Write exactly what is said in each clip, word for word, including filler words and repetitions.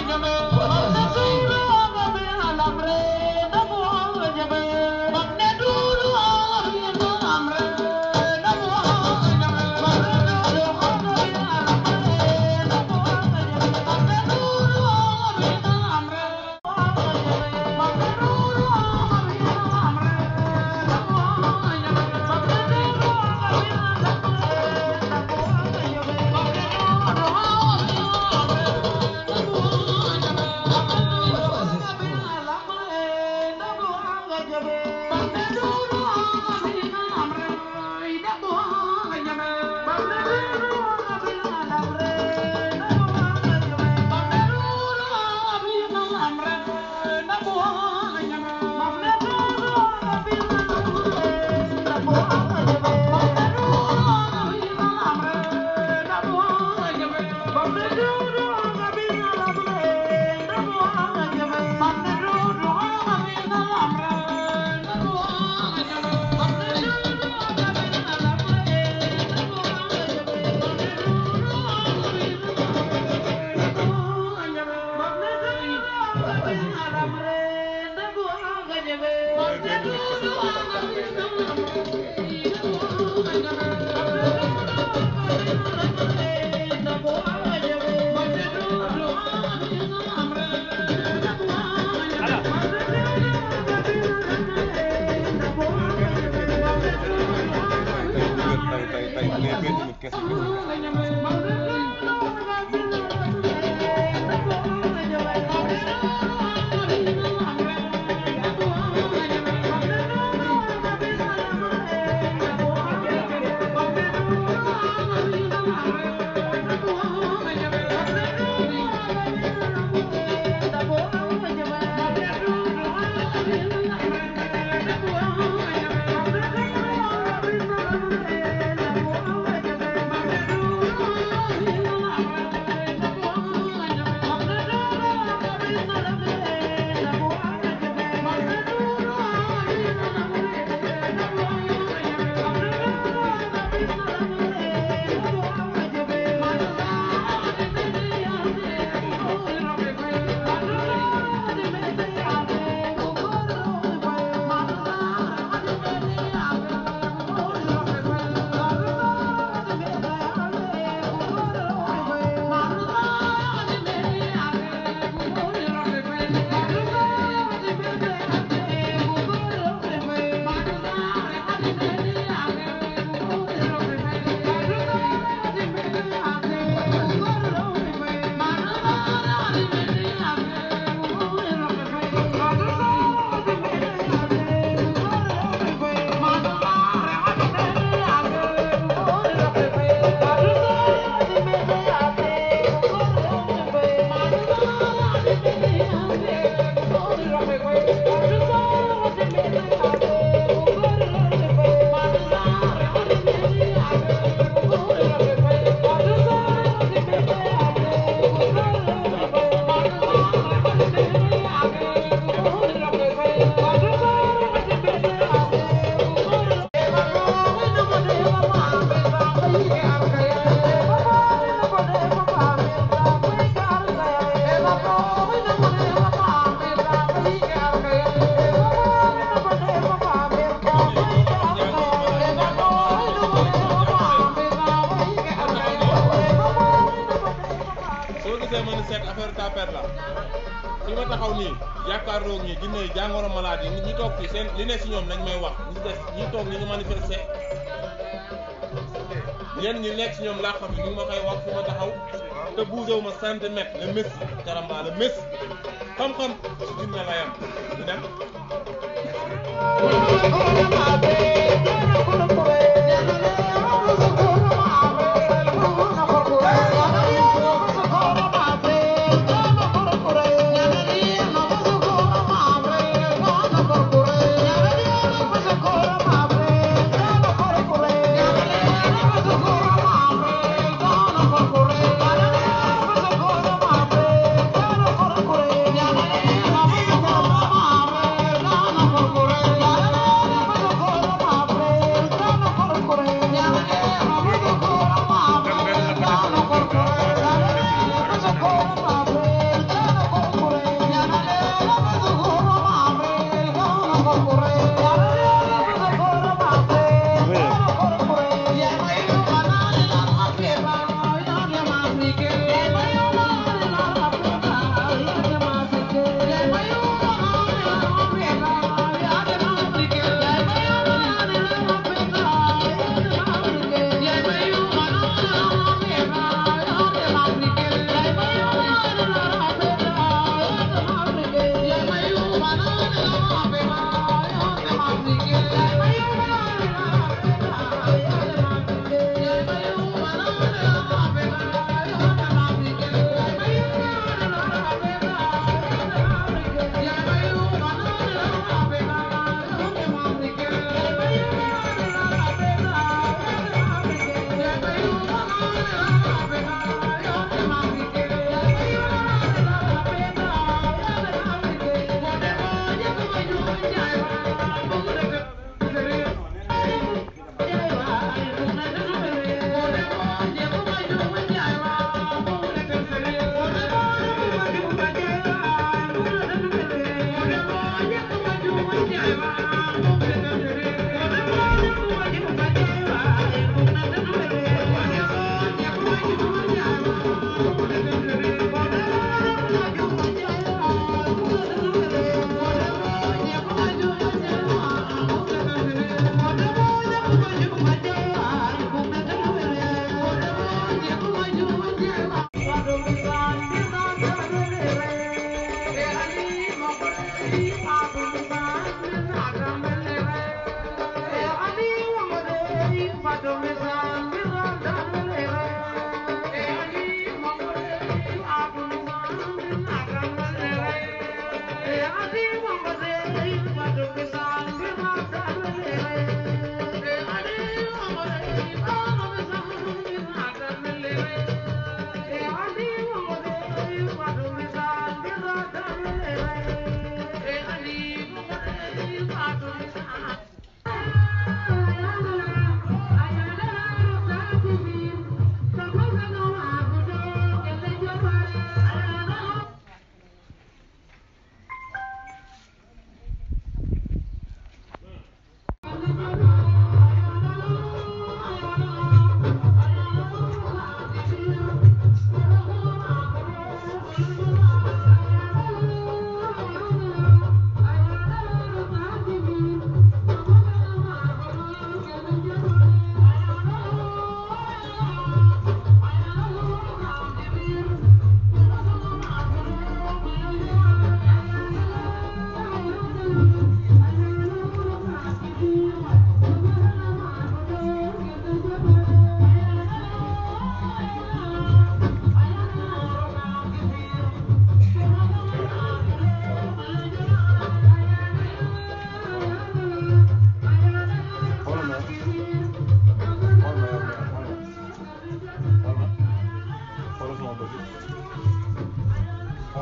jàkkaarloo ñi jinne yi jàngoro malade yi ñi toog fii seen li ne si ñoom nañ may wax ñi des ñi toog ni ñu manifesté ñenn ñi nekk si ñoom laa xam ne ñu ngi ma koy wax fu ma taxaw te bougé wu ma centimètre le messi caramba le messi xam-xam si jinne la yam ñu dem Thank you.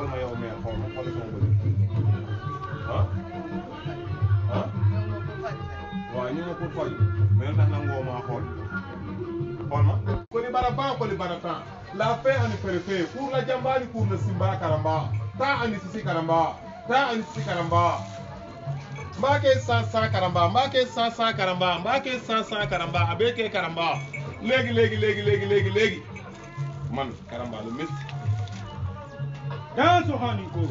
xool ma yow mère xool ma xool sama bëri ah ah waaw ñu nga pour faj mais ndax nangoo maa xool xool ma koni baraba koni barata la fe ani perefe pour la jambani pour le simba karamba ta ani sisi karamba ta ani sisi karamba mbake sansa karamba mbake sansa karamba mbake sansa karamba abeke karamba léegi léegi léegi léegi léegi léegi man karamba lu métti daa soxaani ko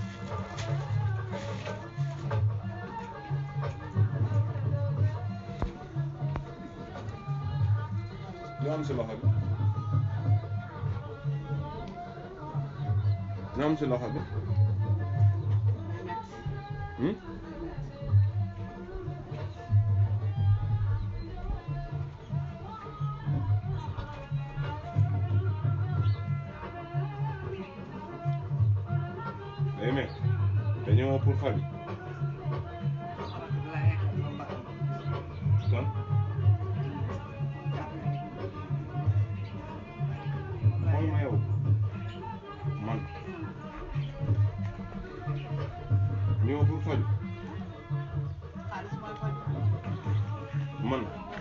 ñu am si loxo bi ñu am si loxo bi hmm mais dañoo pour fali kon xool ma yow man ñoo pour fali man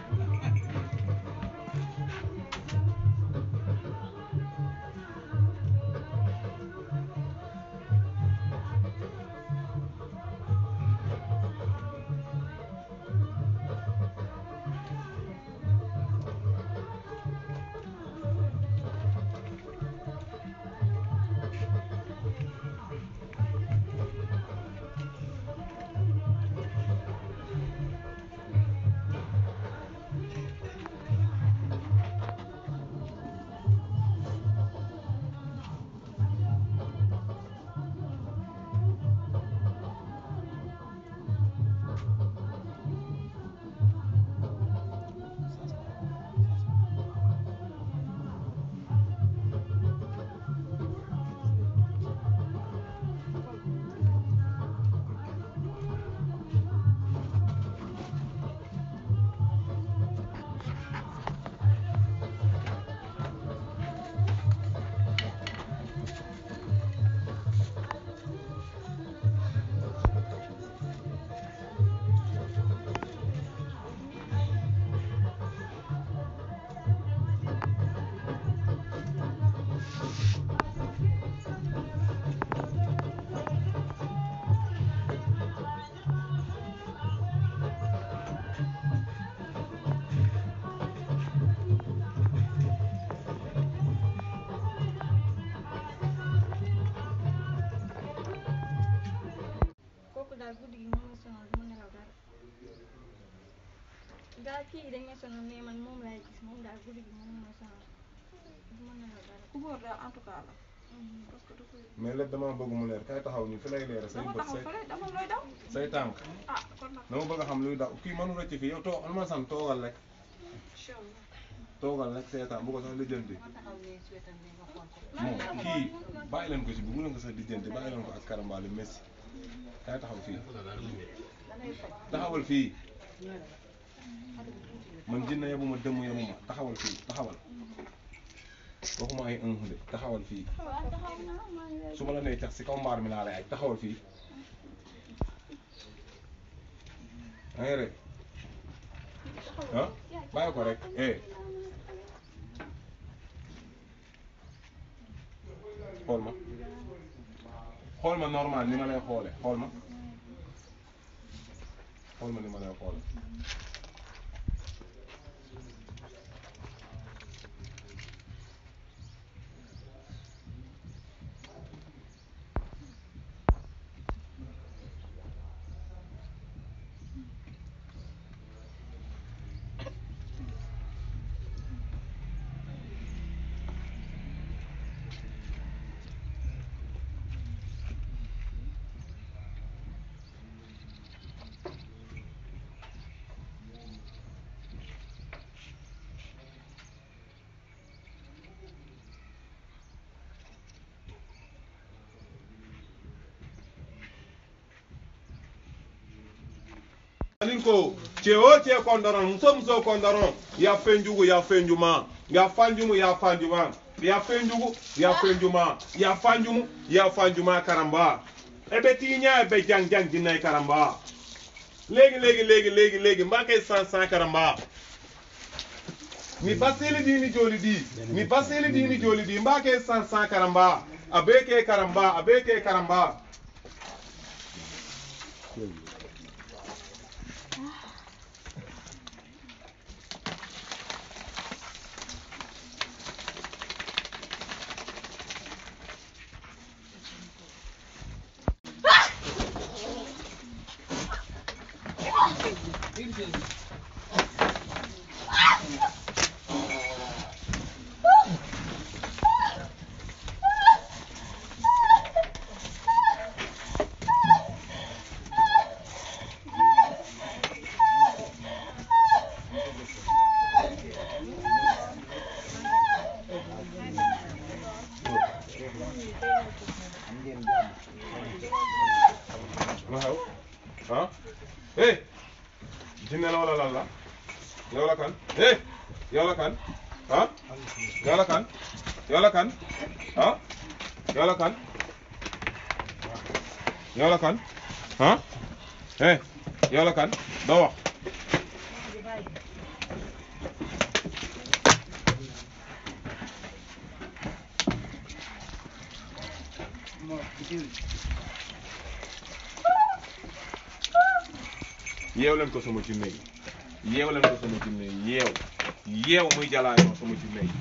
guddi gi moom la sonal du ma nelaw dara daal kii yi dañ may sonal mais man moom laay gis moom daal guddi gi moom mooy sonal du ma nelaw dara ku góor daal en tout cas la. parce que du ko. mais lépp dama bëgg mu leer kay taxaw nii fi lay leer say dama bët taxaw say fële dama looy daw. say tànk ah kon nag. dama bëgg a xam luy daw kii mënu rëcc fii yow too ma sant toogal rek incha allah. toogal rek seetaan bu ko sax lijjanti moom kii bàyyi leen ko si bu mu leen ko sax lijjanti bàyyi leen ko ak karambaale messi kay taxaw fii taxawal fii man jinne yebuma dëmm yebuma taxawal fii taxawal waxuma ay un de taxawal fii su ma la nee tax si kaw mbaar mi laa lay aj taxawal fii da ngay rek ah bàyyi ko rek eh xool ma xool ma normal ni ma lay xoole xool ma xool ma ni ma lay xoole Aninko cheo che kondaron muso muso kondaron ya fenjugu ya fenjuma ya fanjumu ya fanjuma ya fenjugu ya fenjuma ya fanjumu ya fanjuma karamba ebe tiña ebe jang jang dinay karamba léegi léegi léegi léegi léegi mbake san san karamba mi basili dini joli di mi basili dini joli di mbake san san karamba abeke karamba abeke karamba Huh? Hey! Jinne la wala lan la? Yow la kan? Hey! Yow la kan? Huh? Yow la kan? Yow la kan? Huh? Yow la kan? Yow la kan? Huh? Hey! Yow la kan? Doo wax. yeew leen ko sama jinne yi yeew leen ko sama jinne yi yeew yeew muy jalaayoo sama jinne yi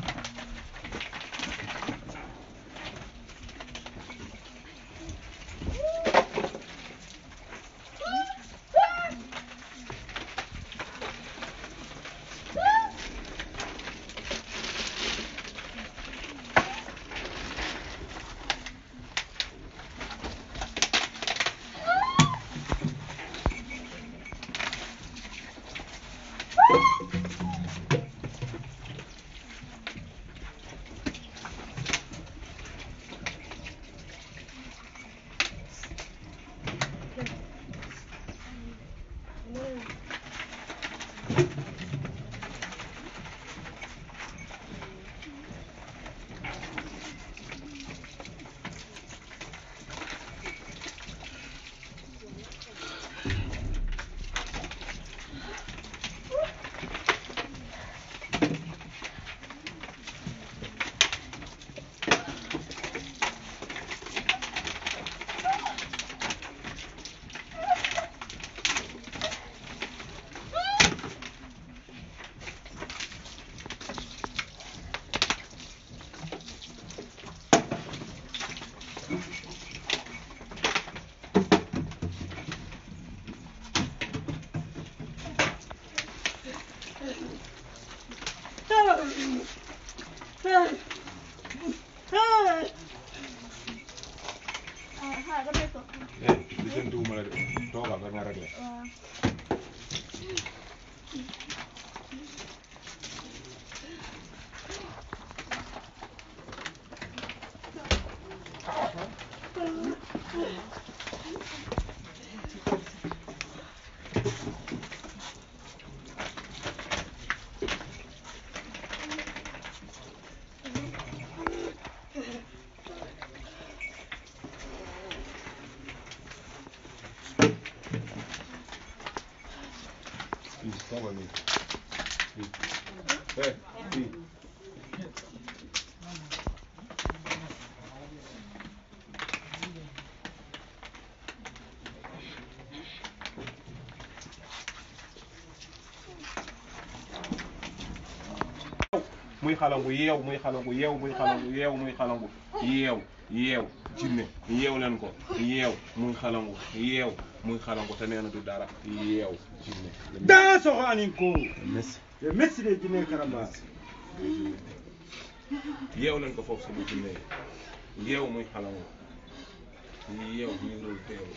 Hey, hey. muy xalangu yeew muy xalangu yeew muy xalangu yeew muy xalangu yeew yeew jinne yeew leen ko yeew muy xalangu yeew muy xalangu te nee na du dara yeew jinne daa soxo anin ko merci merci de jinne karamba yeew leen ko foofu sama jinne yeew muy xalangu yeew muy rël teew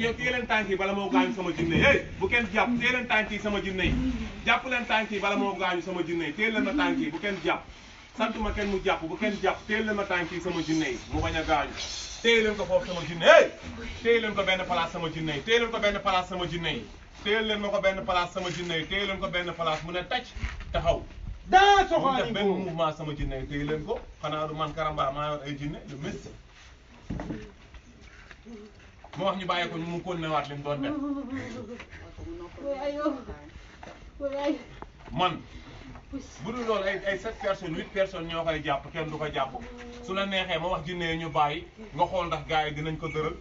yow téye leen tànk yi bala moo gaañu sama jinne yi hey bu kenn jàpp téye leen tànk yi sama jinne yi jàpp leen tànk yi bala moo gaañu sama jinne yi téye leen ma tànk yi bu kenn jàpp santuma kenn mu jàpp bu kenn jàpp téye leen ma tànk yi sama jinne yi mu bañ a gaañu téye leen ko foofu sama jinne hey téye leen ko benn place sama jinne yi téye leen ko benn place sama jinne yi téye leen ma ko benn place sama jinne yi téye leen ko benn place mu ne tàcc taxaw daa mu soxla def benn mouvement sama jinne yi téye leen ko xanaa du man Karamba maa yor ay jinne lu mës mu wax ñu bàyyi ko ñu mu continué waat li mu doon def man bu dul loolu ay ay sept personnes huit personnes ñoo koy jàpp kenn du ko jàpp su la neexee ma wax jinne yi ñu bàyyi nga xool ndax gars yi dinañ ko dëral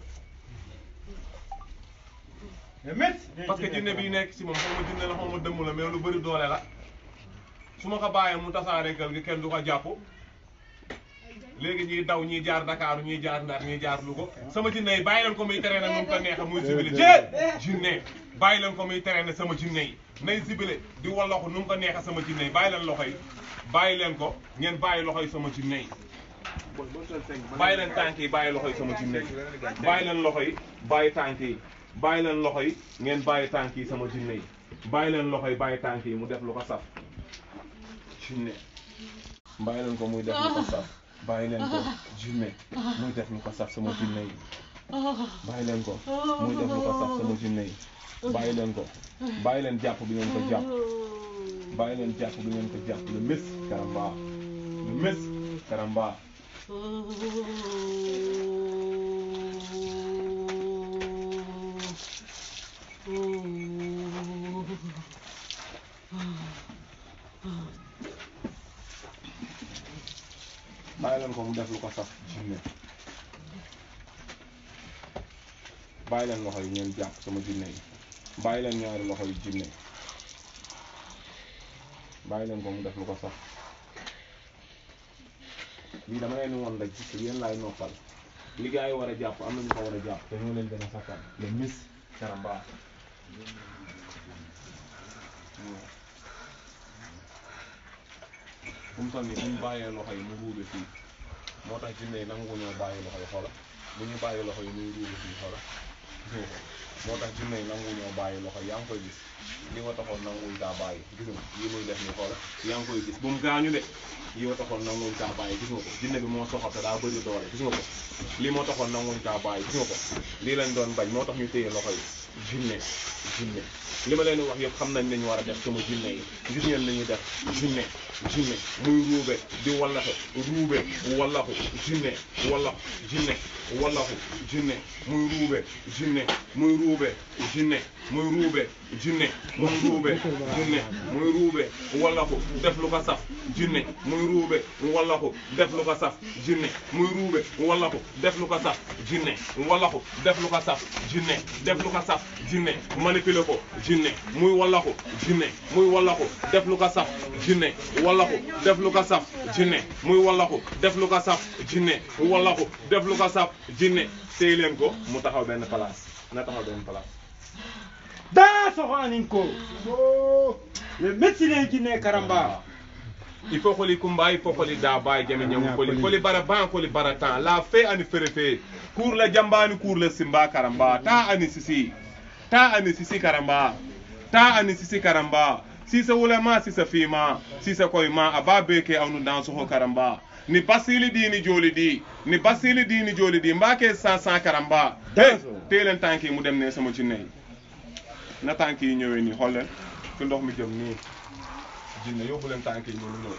parce que jinne bi nekk si moom xaw ma jinne la xaw ma dëmm la mais lu bëri doole la su ma ko bàyyee mu tasaare kër gi kenn du ko jàpp léegi ñiy daw ñiy jaar Dakar ñiy jaar Ndar ñiy jaar Louga sama jinne yi bàyyi leen ko muy tere na nu mu ko neexe muy sibile jee jinne bàyyi leen ko muy tere na sama jinne yi nay sibile di walloxu nu mu ko neexe sama jinne yi bàyyi leen loxo yi bàyyi leen ko ngeen bàyyi loxo yi sama jinne yi bàyyi leen tànk yi bàyyi loxo yi sama jinne yi bàyyi leen loxo yi bàyyi tànk yi bàyyi leen loxo yi ngeen bàyyi tànk yi sama jinne yi bàyyi leen loxo yi bàyyi tànk yi mu def lu ko saf jinne bàyyi leen ko muy def lu ko saf bàyyi leen ko jinne muy def lu ko saf sama jinne yi bàyyi leen ko muy def lu ko saf sama jinne yi bàyyi leen ko bàyyi leen jàpp bi ngeen ko jàpp bàyyi leen jàpp bi ngeen ko jàpp le mes Karamba le mes Karamba bàyyi leen ko mu def lu ko saf jinne bàyyi leen loxo yi ngeen jàpp sama jinne yi bàyyi leen ñaari loxo yi jinne bàyyi leen ko mu def lu ko saf lii dama leen woon rek ci yéen laay noppal li gars yi war a jàpp am na ñu ko war a jàpp te ñoo leen gën a sakkan le mis Karamba fu mu toll nii bu ñu bàyyee loxo yi mu ruube fii moo tax jinne yi nangu ñoo bàyyi loxo yi xoola bu ñu bàyyi loxo yi muy ruube fii xoola moo tax jinne yi nangu ñoo bàyyi loxo yi yaa ngi koy gis li ma taxoon nanguñ kaa bàyyi gis nga yi muy def ni xoola yaa ngi koy gis bu mu gaañu de yi ma taxoon nanguñ kaa bàyyi gis nga ko jinne bi moo soxal te daa bëri doole gis nga ko lii moo taxoon nanguñ kaa bàyyi gis nga ko lii lañ doon bañ moo tax ñu téye loxo yi jinne jinne li ma leen wax yëpp xam nañ lañu war a def sama jinne yi gis ngeen lañuy def jinne jinne muy ruube di wallaxe ruube wallaxu jinne wallaxu jinne wallaxu jinne muy ruube jinne muy ruube jinne muy ruube jinne muy ruube jinne muy ruube wallaxu def lu ko saf jinne muy ruube wallaxu def lu ko saf jinne muy ruube wallaxu def lu ko saf jinne wallaxu def lu ko saf jinne def lu ko saf jinne manipulé ko jinne muy wallaxu jinne muy wallaxu def lu ko saf jinne wallaxu def lu ko saf jinne muy wallaxu def lu ko saf jinne wallaxu def lu ko saf jinne téy leen ko mu taxaw benn place na taxaw benn place daa soxla nañ ko le médecin jinne Karamba il faut koli kumba il faut koli da bay jame ñam koli koli bara ban koli bara tan la fe ani fere fe cour la jambani cour la simba Karamba ta ani sisi ta ani sisi Karamba ta ani sisi Karamba sisa wulema sisa fima sisa koyma aba beke awnu dan soho Karamba ni basili di ni joli di ni basili di ni joli di mbake cent cent Karamba hey teelen tanki mu dem ne sama jinne yi na tanki yi ñëwee nii xool leen fi ndox mi jëm nii jinne yóbbu leen tanki yi ñu ñëw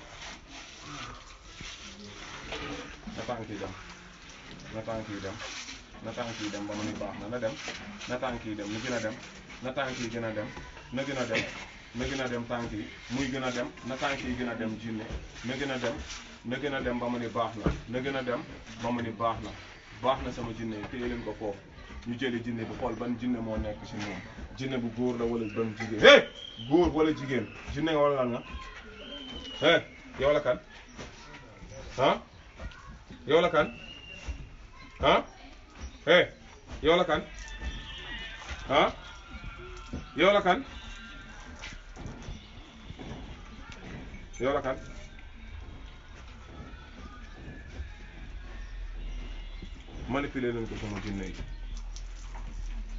na tanki yi dem na tanki yi dem na tanki yi dem ba mu ni baax na na dem na tanki yi dem na gën a dem na tanki yi gën a dem na gën a dem na gën a dem tanki yi muy gën a dem na tanki yi gën a dem jinne na gën a dem na gën a dem ba mu ni baax na na gën a dem ba mu ni baax na baax na sama jinne yi téye leen ko foofu ñu jëli jinne bi xool ban jinne moo nekk ci moom jinne bu góor la wala ban jigéen hey góor wala jigéen jinne nga wala lan nga hey yow la kan ah yow la kan ah hey yow la kan ah yow la kan yow la kan manipuler leen ko sama jinne yi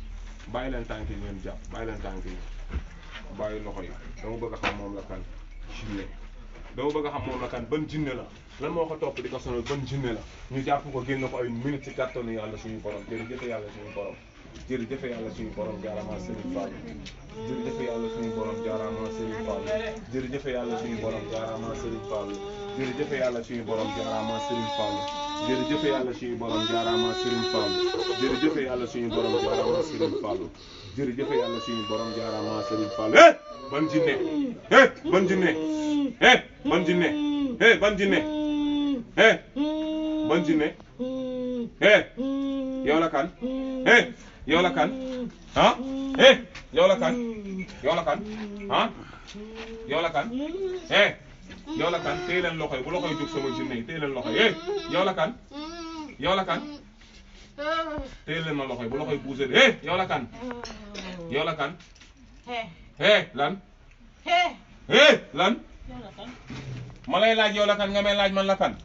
bàyyi leen tànk yi ngeen jàpp bàyyi leen tànk yi bàyyi loxo yi dama bëgg a xam moom la kan jinne dama bëgg a xam moom la kan ban jinne la lan moo ko topp di ko sonal ban jinne la ñu jàpp ko génn ko ay minute ci kàttanu yàlla suñu borom jërëjëf yàlla suñu borom jërëjëf yàlla suñu borom jaarama Serigne Fall jërëjëf yàlla suñu borom jaarama Serigne Fall jërëjëf yàlla suñu borom jaarama Serigne Fall jërëjëf yàlla suñu borom jaarama Serigne Fall jërëjëf yàlla suñu borom jaarama Serigne Fall jërëjëf yàlla suñu borom jaarama Serigne Fall jërëjëf yàlla suñu borom jaarama Serigne Fall eh ban jinne eh ban jinne eh ban jinne eh ban jinne eh ban jinne eh yow la kan eh yow la kan ah eh yow la kan yow la kan ah yow la kan eh yow la kan téye leen loxo yi bu loxo yi jóg sama jinne yi téye leen loxo yi eh yow la kan yow la kan téye leen ma loxo yi bu loxo yi bougé eh yow la kan yow la kan eh lan eh lan ma lay laaj yow la kan nga may laaj man la kan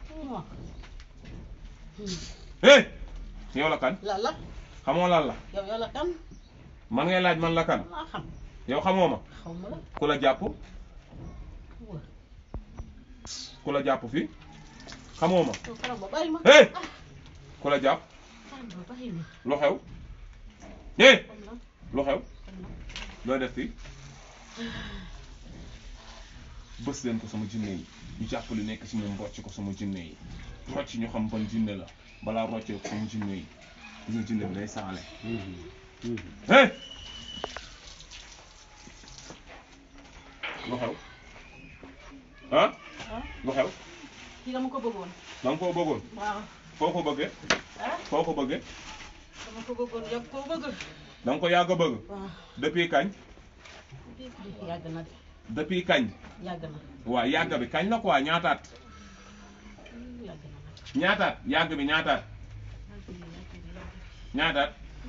eh yow la kan la la xamoo lan la yow yow la kan man ngay laaj man la kan maa xam yow xamoo ma xaw ma la ku la jàpp ku la jàpp fii xamoo ma yow faram ba bàyyi ma eh ku la jàpp faram ba bàyyi ma lu xew eh xam na lu xew xam na looy def fii bës leen ko sama jinne yi ñu jàpp li nekk si ñoom rocc ko sama jinne yi rocc ñu xam ban jinne la balaa roccee ko sama jinne yi gis nga jinne bi day saale eh lu xew ah lu xew kii dama ko bëggoon da nga koo bëggoon waaw foo ko bëggee ah foo ko bëggee dama ko bëggoon yàgg koo bëgg da nga ko yàgg a bëgg waaw depuis kañ yàgg na de depuis kañ yàgg na waaw yàgg bi kañ la quoi ñaataat yàgg na ñaataat yàgg bi ñaataat ñaataat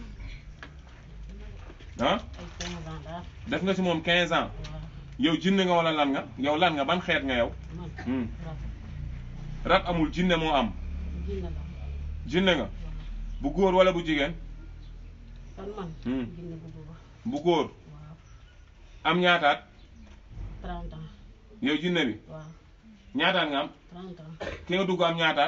ah ay quinze ans daal def nga si moom quinze ans waaw yow jinne nga wala lan nga yow lan nga ban xeet nga yow man hmm. rab rat amul jinne moo am jinne la jinne nga bu góor wala bu jigéen kan man Hmm. jinne bu góor bu góor waaw am ñaataat trente ans yow jinne bi waaw ñaataat nga am trente ans ki nga dugg am ñaataat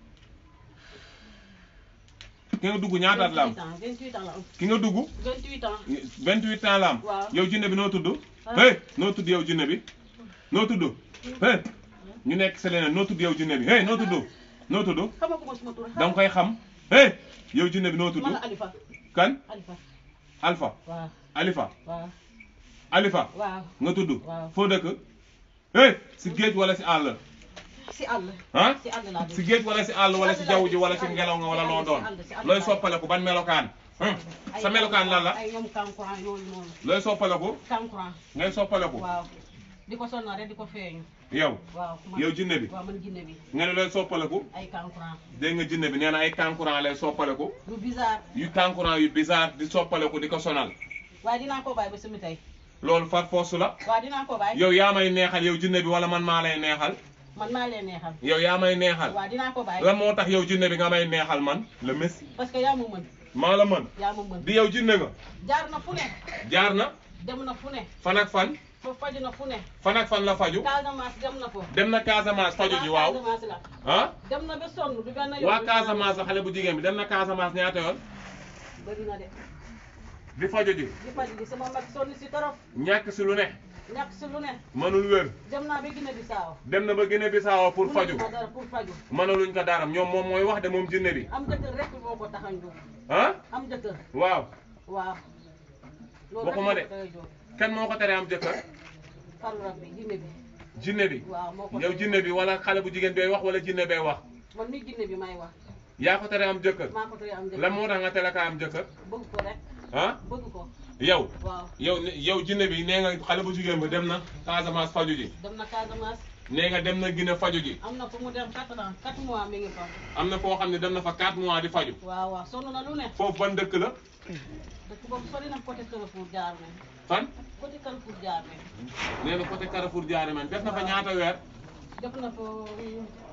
ki nga dugg ñaataat la am vingt-huit ans la am ki nga dugg vingt-huit ans vingt-huit ans la am waaw. yow jinne bi noo tudd Ah. hey noo tudd yow jinne bi noo tudd hey ñu nekk si leneen noo tudd yow jinne bi hey noo tudd noo tudd xamaguma suma tur da nga koy xam hey yow jinne bi noo tudd man la Alifa kan Alifa Alpha waaw Alifa waaw Alifa waaw nga tudd waaw. foo dëkk hey si géej wala si àll si àll ah si àll laa si dëkk géej wala si àll wala si jaww ji wala si ngelaw nga wala loo doon looy soppaleku ban melokaan hmm. sa melokaan lan la ay ñoom kankurang yooyu noonu looy soppaleku kankurang ngay soppaleku waaw di ko sonnal rek di ko feeñu yow waaw man yow jinne bi waaw man jinne bi nga ne looy soppaleku ay kankurang dégg nga jinne bi nee na ay kankurang lay soppaleku lu bizarre yu kankurang yu bizarre di soppaleku di ko sonal waaye dinaa ko bàyyi ba sumi tey loolu far force la waaw dinaa ko bàyyi yow yaa may neexal yow jinne bi wala man maa lay neexal man maa leen neexal yow yaa may neexal waaw dinaa ko bàyyi lan moo tax yow jinne bi nga may neexal man le messi parce que yaa ma mën maa la mën yaa ma mën di yow jinne nga jaar na fu ne jaar na dem na fu ne fan ak fan fa faju na fu ne fan ak fan la faju Casamance dem na ko dem na Casamance faju ji waaw Casamance la ah dem na ba sonn du benn yoon waa Casamance la xale bu jigéen bi dem na Casamance ñaata yoon bëri na de di faju ji di faju di sama mag sonn si torop ñàkk si lu ne ñàkk si lu ne mënul wér dem naa ba Guinée Bissau dem na ba Guinée Bissau pour faju mënuma dara pour faju mënaluñ ko daram ñoom moom mooy wax de moom jinne bi am jëkkër rek moo ko tax a jóg ah am jëkkër waaw waaw loolu waxuma de rek moo ko tax a jóg kenn moo ko teree am jëkkër faru rab bi Guinée bi jinne bi waaw moo ko yow jinne bi wala xale bu jigéen bay wax wala jinne bay wax man mi Guinée bi may wax yaa ko teree am jëkkër maa ko tere am jëkkër lan moo tax nga tere ka am jëkkër bëgg ko rek ah bëgg ko yow waaw yow yow jinne bi nee nga xale bu jigéen bi dem na Casamance faju ji dem na Casamance nee nga dem na Guinée faju ji am na fu mu dem quatre ans quatre mois mi ngi fa am na foo xam ne dem na fa quatre mois di faju waaw waaw sonn na lu ne foofu ban dëkk la dëkk boobu sori na côté Carrefour jaar ne fan côté Carrefour jaar ne nee na côté Carrefour jaare man def na fa ñaata weer def na fa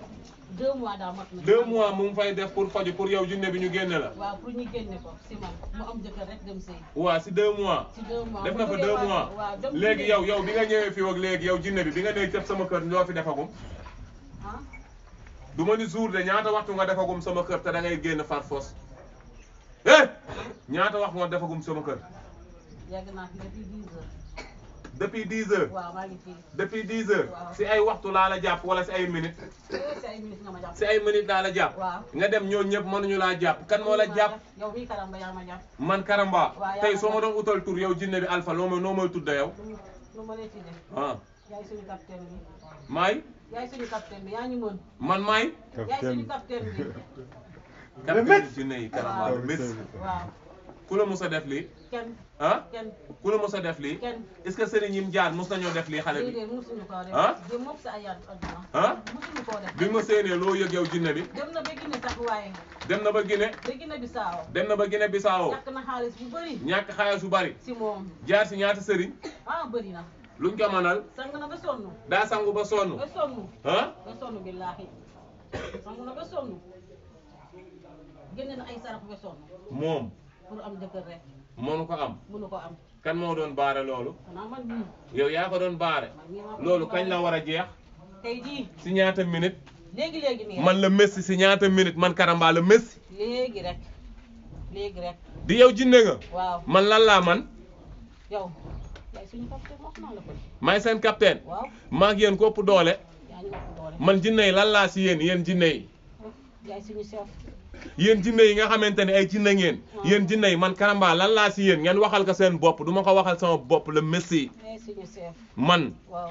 deux mois daa mat na. deux mois mu ngi fay def pour faju pour yow jinne bi ñu génne la. waaw pour ñu génne ko si man mu am jëkkër rek dem sëy. waaw si deux mois. si deux mois def na fa deux mois. waaw dem léegi yow yow bi nga ñëwee fii ak léegi yow jinne bi bi nga nee cëpp sama kër loo fi defagum. ah. du ma ni jour de ñaata waxtu nga defagum sama kër te da ngay génn far fos. eh ñaata waxtu nga defagum sama kër. yàgg naa fi depuis dix heures. depuis dix heures. waaw maa ngi fii. depuis dix heures. si ay waxtu laa la jàpp wala si ay minutes. si ay minutes nga ma jàpp. si ay minutes laa la jàpp. waaw nga dem ñoo ñëpp mënuñu laa jàpp kan moo la jàpp. yow mii Karamba yaa ma jàpp. man Karamba. waaw tey soo ma doon utal tur yow jinne bi Alpha loo may noo may tudda yow. lu ma lay tuddee. ah. yaay suñu capitaine bi. maay. yaay suñu capitaine bi yaa ñu mën. man maay. yaay suñu capitaine bi. capitaine jinne yi Karamba le Messi. waaw. ku la mos a def lii. kenn. ah. kenn. ku la mos a def lii. kenn. est-ce que sëriñ yi mu jaar mos nañoo def lii xale bi. déedéet mosuñu koo def. ah. de moom sa ay àdduna. ah. mosuñu koo def. bi ma séenee loo yëg yow jinne bi. dem na ba Guinée sax waaye. dem na ba Guinée. ba Guinée Bissau. dem na ba Guinée Bissau. ñàkk na xaalis bu bëri. ñàkk xaalis bu bari. si moom. jaar si ñaata sëriñ. ah bëri na. luñ ko mënal. sang na ba sonn. daa sangu ba sonn. ba sonn. ah. ba sonn billaahi. sang na ba sonn. génne na ay sarax ba sonn. moom. pour am jëkkër rek. mënu ko am. mënu ko am. kan moo doon baare loolu. xanaa man mii. yow yaa ko doon baare. man mii maa ko loolu doon kañ la baare. war a jeex. tey jii. si ñaata minute. léegi léegi nii rek. man la Messi si ñaata minute man Karamba la Messi. léegi rek. léegi rek. di yow jinne nga. waaw man lan laa man. yow. yaay suñu capitaine wax naa la ko. maay seen capitaine. waaw. maa ngi yéen kopp doole. yaa ñu wax doole. man jinne yi lan laa si yéen yéen jinne yi. yaay suñu chef. yéen jinne yi nga xamante ne ay jinne ngeen. yéen jinne yi man Karamba lan laa si yéen ngeen waxal ko seen bopp du ma ko waxal sama bopp la Messi. yaay suñu chef. man. waaw.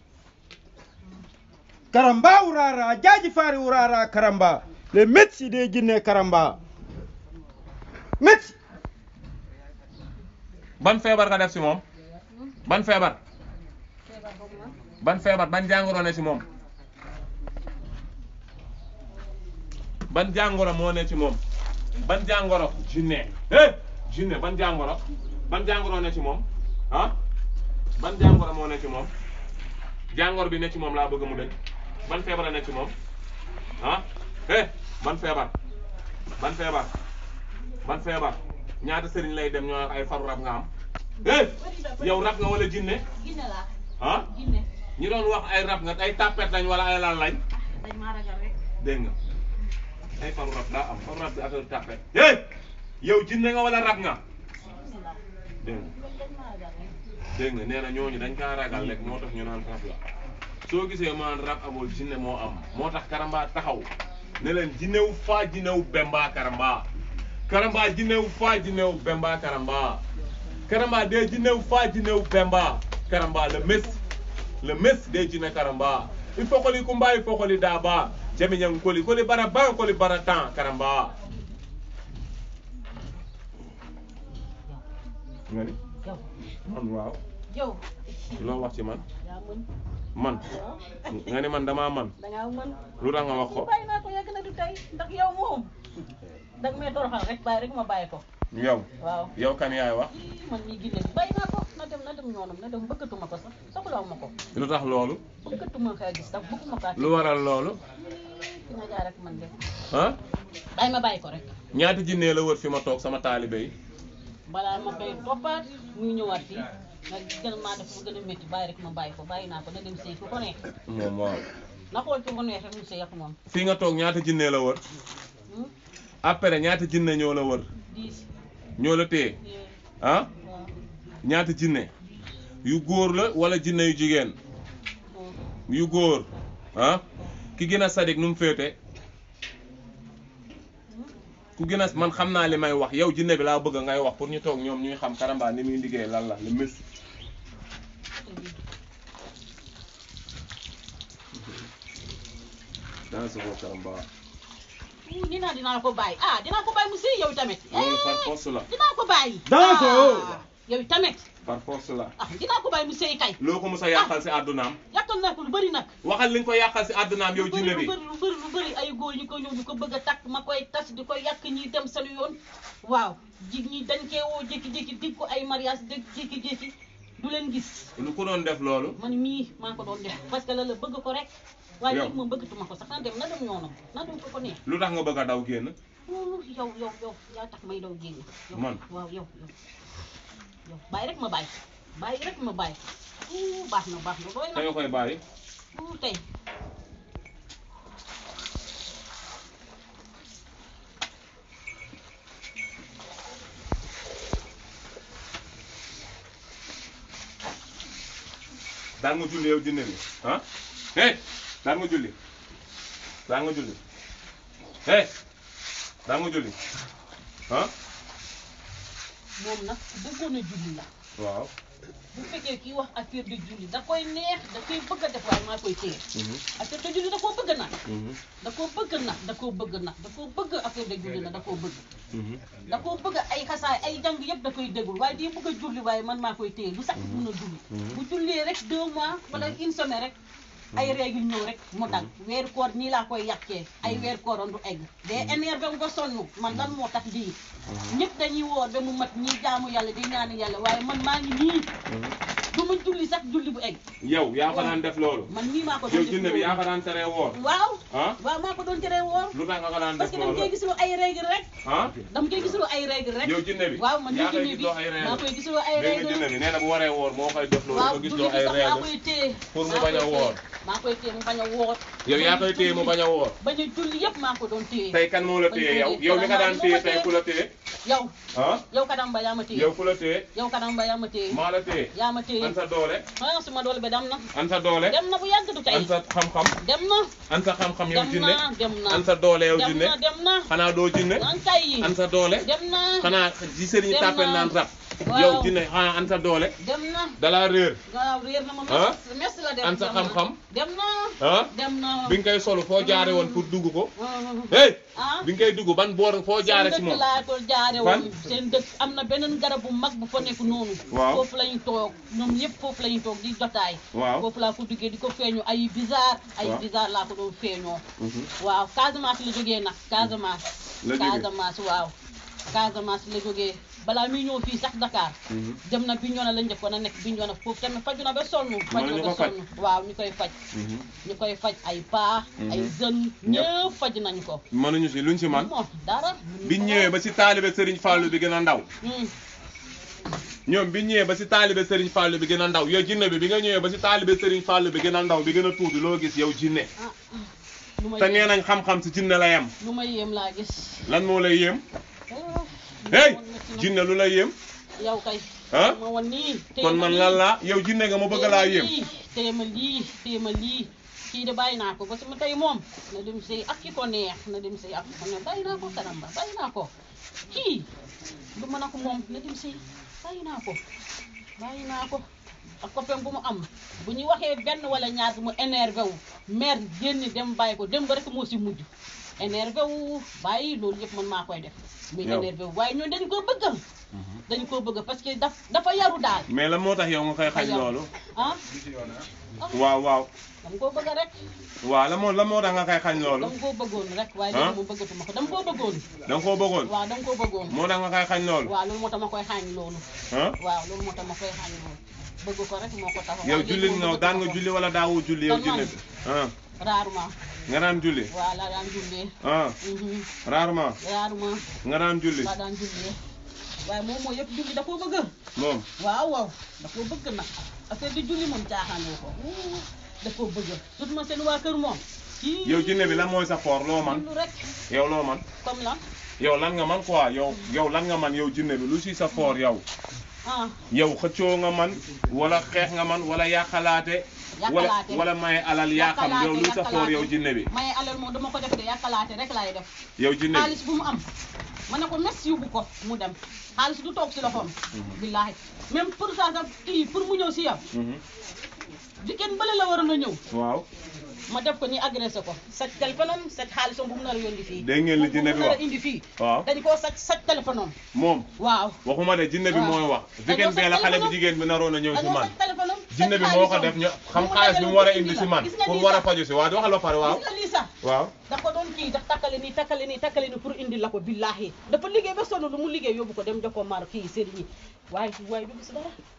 Karamba urara, jaji fari urara Karamba. Le Messi de Guinée Karamba. Messi. ban feebar nga def si moom. ban feebar. feebar boobu nag. ban feebar ban jàngoro ne si moom. ban jàngoro moo ne ci moom. ban jàngoro. jinne eh jinne ban jàngoro. ban jàngoro ne ci moom. ah. ban jàngoro moo ne ci moom. jàngoro bi ne ci moom laa bëgg mu dëñ. ban feebar la ne ci moom. ah eh ban feebar. ban feebar. ban feebar. ñaata sëriñ lay dem ñoo ay faru rab nga am. eh yow rab nga wala jinne. Guinée laa. ah Guinée. ñi doon wax ay rab nga ay tapet lañ wala ay lan lañ. dañ maa ragal rek. dégg nga ay faru rab daa am faru rab bi affaire tapet. eh yow jinne nga wala rab nga. dégg nga dañ maa ragal rek. dégg nga nee na ñooñu dañ kaa ragal rek moo tax ñu naan rab la soo gisee maan rab amul jinne moo am moo tax Karamba taxaw ne leen jinnew faa jinnew Bemba Karamba. Karamba jinnew faa jinnew Bemba Karamba. Karamba de jinnew faa jinnew Bemba Karamba le Messi le Messi de jinne Karamba il faut que li kumba il faut que li daba jamiñang koli koli bara ba koli bara tan Karamba. nga ni yow. man waaw yow. loo wax ci man yaa mën. man nga ni man damaa man dangaa mën. lu tax nga wax ko bàyyi naa ko yàgg na du tey ndax yow moom. dag may toroxal rek bàyyi rek ma bàyyi ko. yow waaw. yow kan yaay wax ii man mii Guinée bi bàyyi naa ko na dem na dem ñoonam na dem bëggatuma ko sax soxlawu ma ko. lu tax loolu bëggatuma kaa gis sax bëgguma kaa. lu waral loolu dina jaar rek man de. ah bàyyi ma bàyyi ko rek. ñaata jinne la wër fi ma toog sama taalibe yi balaa ma koy toppaat muy ñëwaat fii nga gën maa def lu gën a métti bàyyi rek ma bàyyi ko bàyyi naa ko na dem sëy ku ko neex. moom waaw na xool ci ko neex rek mu sëy ak moom. fii nga toog ñaata jinne la wër après ñaata jinne ñoo la wër dix. ñoo la téye ah waaw. ñaata jinne yu góor la wala jinne yu jigéen yu góor ah ki gën a sadik nu mu féete ku gën a man xam naa li may wax yow jinne bi laa bëgg ngay wax pour ñu toog ñoom ñuy xam Karamba ni muy liggéey lan la le Messi dans ce Karamba ni naa dinaa ko bàyyi ah dinaa ko bàyyi mu sëy yow tamit. loolu par force la dinaa ko bàyyi. Dans ah yow tamit. par force la ah dinaa ko bàyyi mu sëy kay. loo ko mos a yàqal si àddunaam yàqal naa ko lu bëri nag. waxal li nga ko yàqal si àddunaam yow jinne bi lu bëri lu bëri lu bëri ay góor ñu ko ñëw di ko bëgg a takk ma koy tas di ko yàq ñuy dem seen yoon waaw jig ñi dañ koy woo jékki-jékki dig ko ay mariage dégg jékki-jékki du leen gis lu ko doon def loolu man mii maa ko doon def parce que la la bëgg ko rek waaye yow léegi moom bëggatuma ko sax na dem na dem yoonam na dem ko ko neex lu tax nga bëgg a daw génn yow yow yow yaa tax may daw génn yow man waaw yow yow yow bàyyi rek ma bàyyi bàyyi rek ma bàyyi uu baax na baax na doy na te nga koy bàyyi uu tey daan nga julli yow jinne bi ah hey daan nga julli daan nga julli hey daan nga julli ah moom nag bëggoon a julli la waaw bu fekkee kii wax affaire de julli da koy neex da koy bëgg a def waaye maa koy téye affaire de julli da koo bëgg nag da koo bëgg nag da koo bëgg nag da koo bëgg affaire de julli nag da koo bëgg da koo bëgg ay xasaay ay jàng yëpp da koy déglu waaye di bëgg a julli waaye man maa koy téye du sax mun a julli bu jullee rek deux mois wala une semaine rek ay règle ñëw rek mu dal weeru koor nii laa koy yàqee ay weeru kooroon du egg day énervé nga sonn man lan moo tax lii ñëpp dañuy woor ba mu mat ñii jaamu yàlla di ñaan yàlla waaye man maa ngi nii du ma julli sax julli bu egg yow yaa ko daan def loolu man nii maa ko yow doon def jinne bi yaa ko daan teree woor waaw ah waaw maa ko doon teree woor lu tax nga ko daan parce def que dama koy loolu gisuloo ay règle rek ah dama koy gisuloo ay règle rek yow jinne bi waaw man yaa nii koy jinne bi gisloo ay maa règle koy gisuloo ay dégg nga règle jinne bi nee na bu waree woor moo koy def loolu waaw ba julli gisloo bi ay sax maa règle koy téye pour mu maa bañ a koy woor téye maa koy téye mu bañ a woor yow yaa koy téye mu bañ a woor bañ a julli yëpp maa ko doon téye tey kan moo la téye yow yow mi ka daan téye tey ku la téye yow ah yow kadam ba yaa ma téye yow ku la téye yow kadam ba yaa ma téye maa la téye yaa ma téye an sa doole ah suma doole bi dem na an sa doole dem na bu yàgg du tey an sa xam-xam dem na an sa xam-xam yow dem jinne na dem na an sa doole yow dem jinne na dem na xanaa doo jinne an kay an sa doole dem na xanaa ci sëriñ Dem tàppel na. naan rab Waaw. yow jinne xanaa an sa doole dem na dalaa réer waaw réer na ma Ah? merci la dem An sa dem na. xam-xam? dem na ah dem na bi nga koy solu foo jaare woon pour dugg ko ah hey ah bi nga koy dugg ban boor foo jaare ci seen moom dëkk laa ko jaare Fan? woon seen dëkk am na beneen garab bu mag bu fa nekk noonu Waaw. foofu la ñu toog ñoom ñëpp foofu la ñu toog di jotaay Waaw. foofu laa ko duggee di ko feeñu ay bizarre ay Waaw. bizarre laa ko doon feeñoo Mhm. waaw Casamance la jógee nag Casamance La jógee. Casamance waaw Casamance la jógee balaa muy ñëw fii sax Dakar Mhm. dem na Bignona la njëkkoon a nekk Bignona foofu tamit faju na ba sonn faju ñu na ko ba faj? sonn waaw ñu koy faj Mhm. ñu koy faj ay paa ay Mhm. jeunes ñëpp faj nañu ko mënuñu si luñ si man moom dara biñ ñëwee ba si taalibe Serigne Fallou bi gën a ndaw Hmm. ñoom biñ ñëwee ba si taalibe Serigne Fallou bi gën a ndaw yow jinne bi bi nga ñëwee ba si taalibe Serigne Fallou bi gën a ndaw bi gën a tuuti loo gis yow jinne ah lu ma te nee yéem nañ xam-xam si jinne la yem lu ma yéem laa gis. lan moo lay yéem ah, hey woon na ci nag. jinne lu lay yéem yow kay. ah ma woon nii. téye kon ma man lii, lan laa yow jinne nga ma bëgg laa yéem téye ma lii téye ma lii kii de bàyyi naa ko ba sama tey moom na dem sëy ak ki ko neex na dem sëy ak ki ko neex bàyyi naa ko kanam ba bàyyi naa ko kii du mën a ko moom na dem sëy bàyyi naa ko bàyyi naa ko ak copain bu mu am bu ñu waxee benn wala ñaar mu énervé wu mer génn dem bàyyi ko dem ba rek moo si mujj énervé wu bàyyi loolu yëpp man maa koy def muy Yow. énervé wu waaye ñun dañu ko bëggal dañu ko bëgg parce que daf dafa yaru daal mais lan moo tax yow nga koy xañ yow. loolu ah waaw waaw dama koo bëgg rek waaw la moo la moo tax nga koy xañ loolu dama koo bëggoon rek waaye Ah? léegi moom bëggatuma ko dama koo bëggoon da nga koo bëggoon waaw dama koo bëggoon moo tax nga koy xañ loolu waaw loolu moo tax ma koy xaañ loolu ah waaw loolu moo tax ma koy xaañ loolu bëgg ko rek moo ko tax yow julli nga daan nga julli wala daawoo julli yow Kon jinne man. bi ah rarement nga daan julli waaw laa daan jullee ah mhm rarement rarement nga daan julli laa daan jullee waaye moom moo yëpp julli da koo bëgg moom waaw waaw da koo bëgg nag affaire bi julli moom caaxaanoo ko Wuu, da koo bëgg surtout ma seen waa kër moom kii yow jinne bi lan mooy sa foor loo man jullu rek yow loo man comme la yow lan nga man quoi yow yow lan nga man yow jinne bi lu si sa foor yow ah yow xëccoo nga man wala xeex nga man wala yàqalaate wala Yàqalaate. wala maye alal yaa xam yow lu sa foor yow jinne bi maye alal moom dama ko def de yàqalaate rek laay def yow jinne bi xaalis bu mu am ma ne ko mes yóbbu ko mu dem xaalis du toog si loxoom billaahi même pour ça sax kii pour mu ñëw si yow Mhm. weekend bële la waroon a ñëw waaw ma def ko ni agressé ko saj téléphone am saj xaalisam bu mu nar a yónni fii Dégg ngeen li jinne bi bu mu nar wax. a indi fii waaw dañ koo saj saj téléphone am moom waaw waxuma de jinne bi waaw. mooy wax Dañoo weekend bee la sa xale bu téléphone. jigéen bi naroon a ñëw si dañoo man saj téléphone am jinne bi moo ko def ñu xam xaalis bi mu war a indi si man pour war a faju si waaw di waxal ba pare waaw gis nga lii sax waaw da ko doon kii daf takkale nii takkale nii takkale nii pour indi la ko billaahi dafa liggéey ba sonn lu mu liggéey yóbbu ko dem jox ko maar kii sëriñ yi waaye waaye du gis dara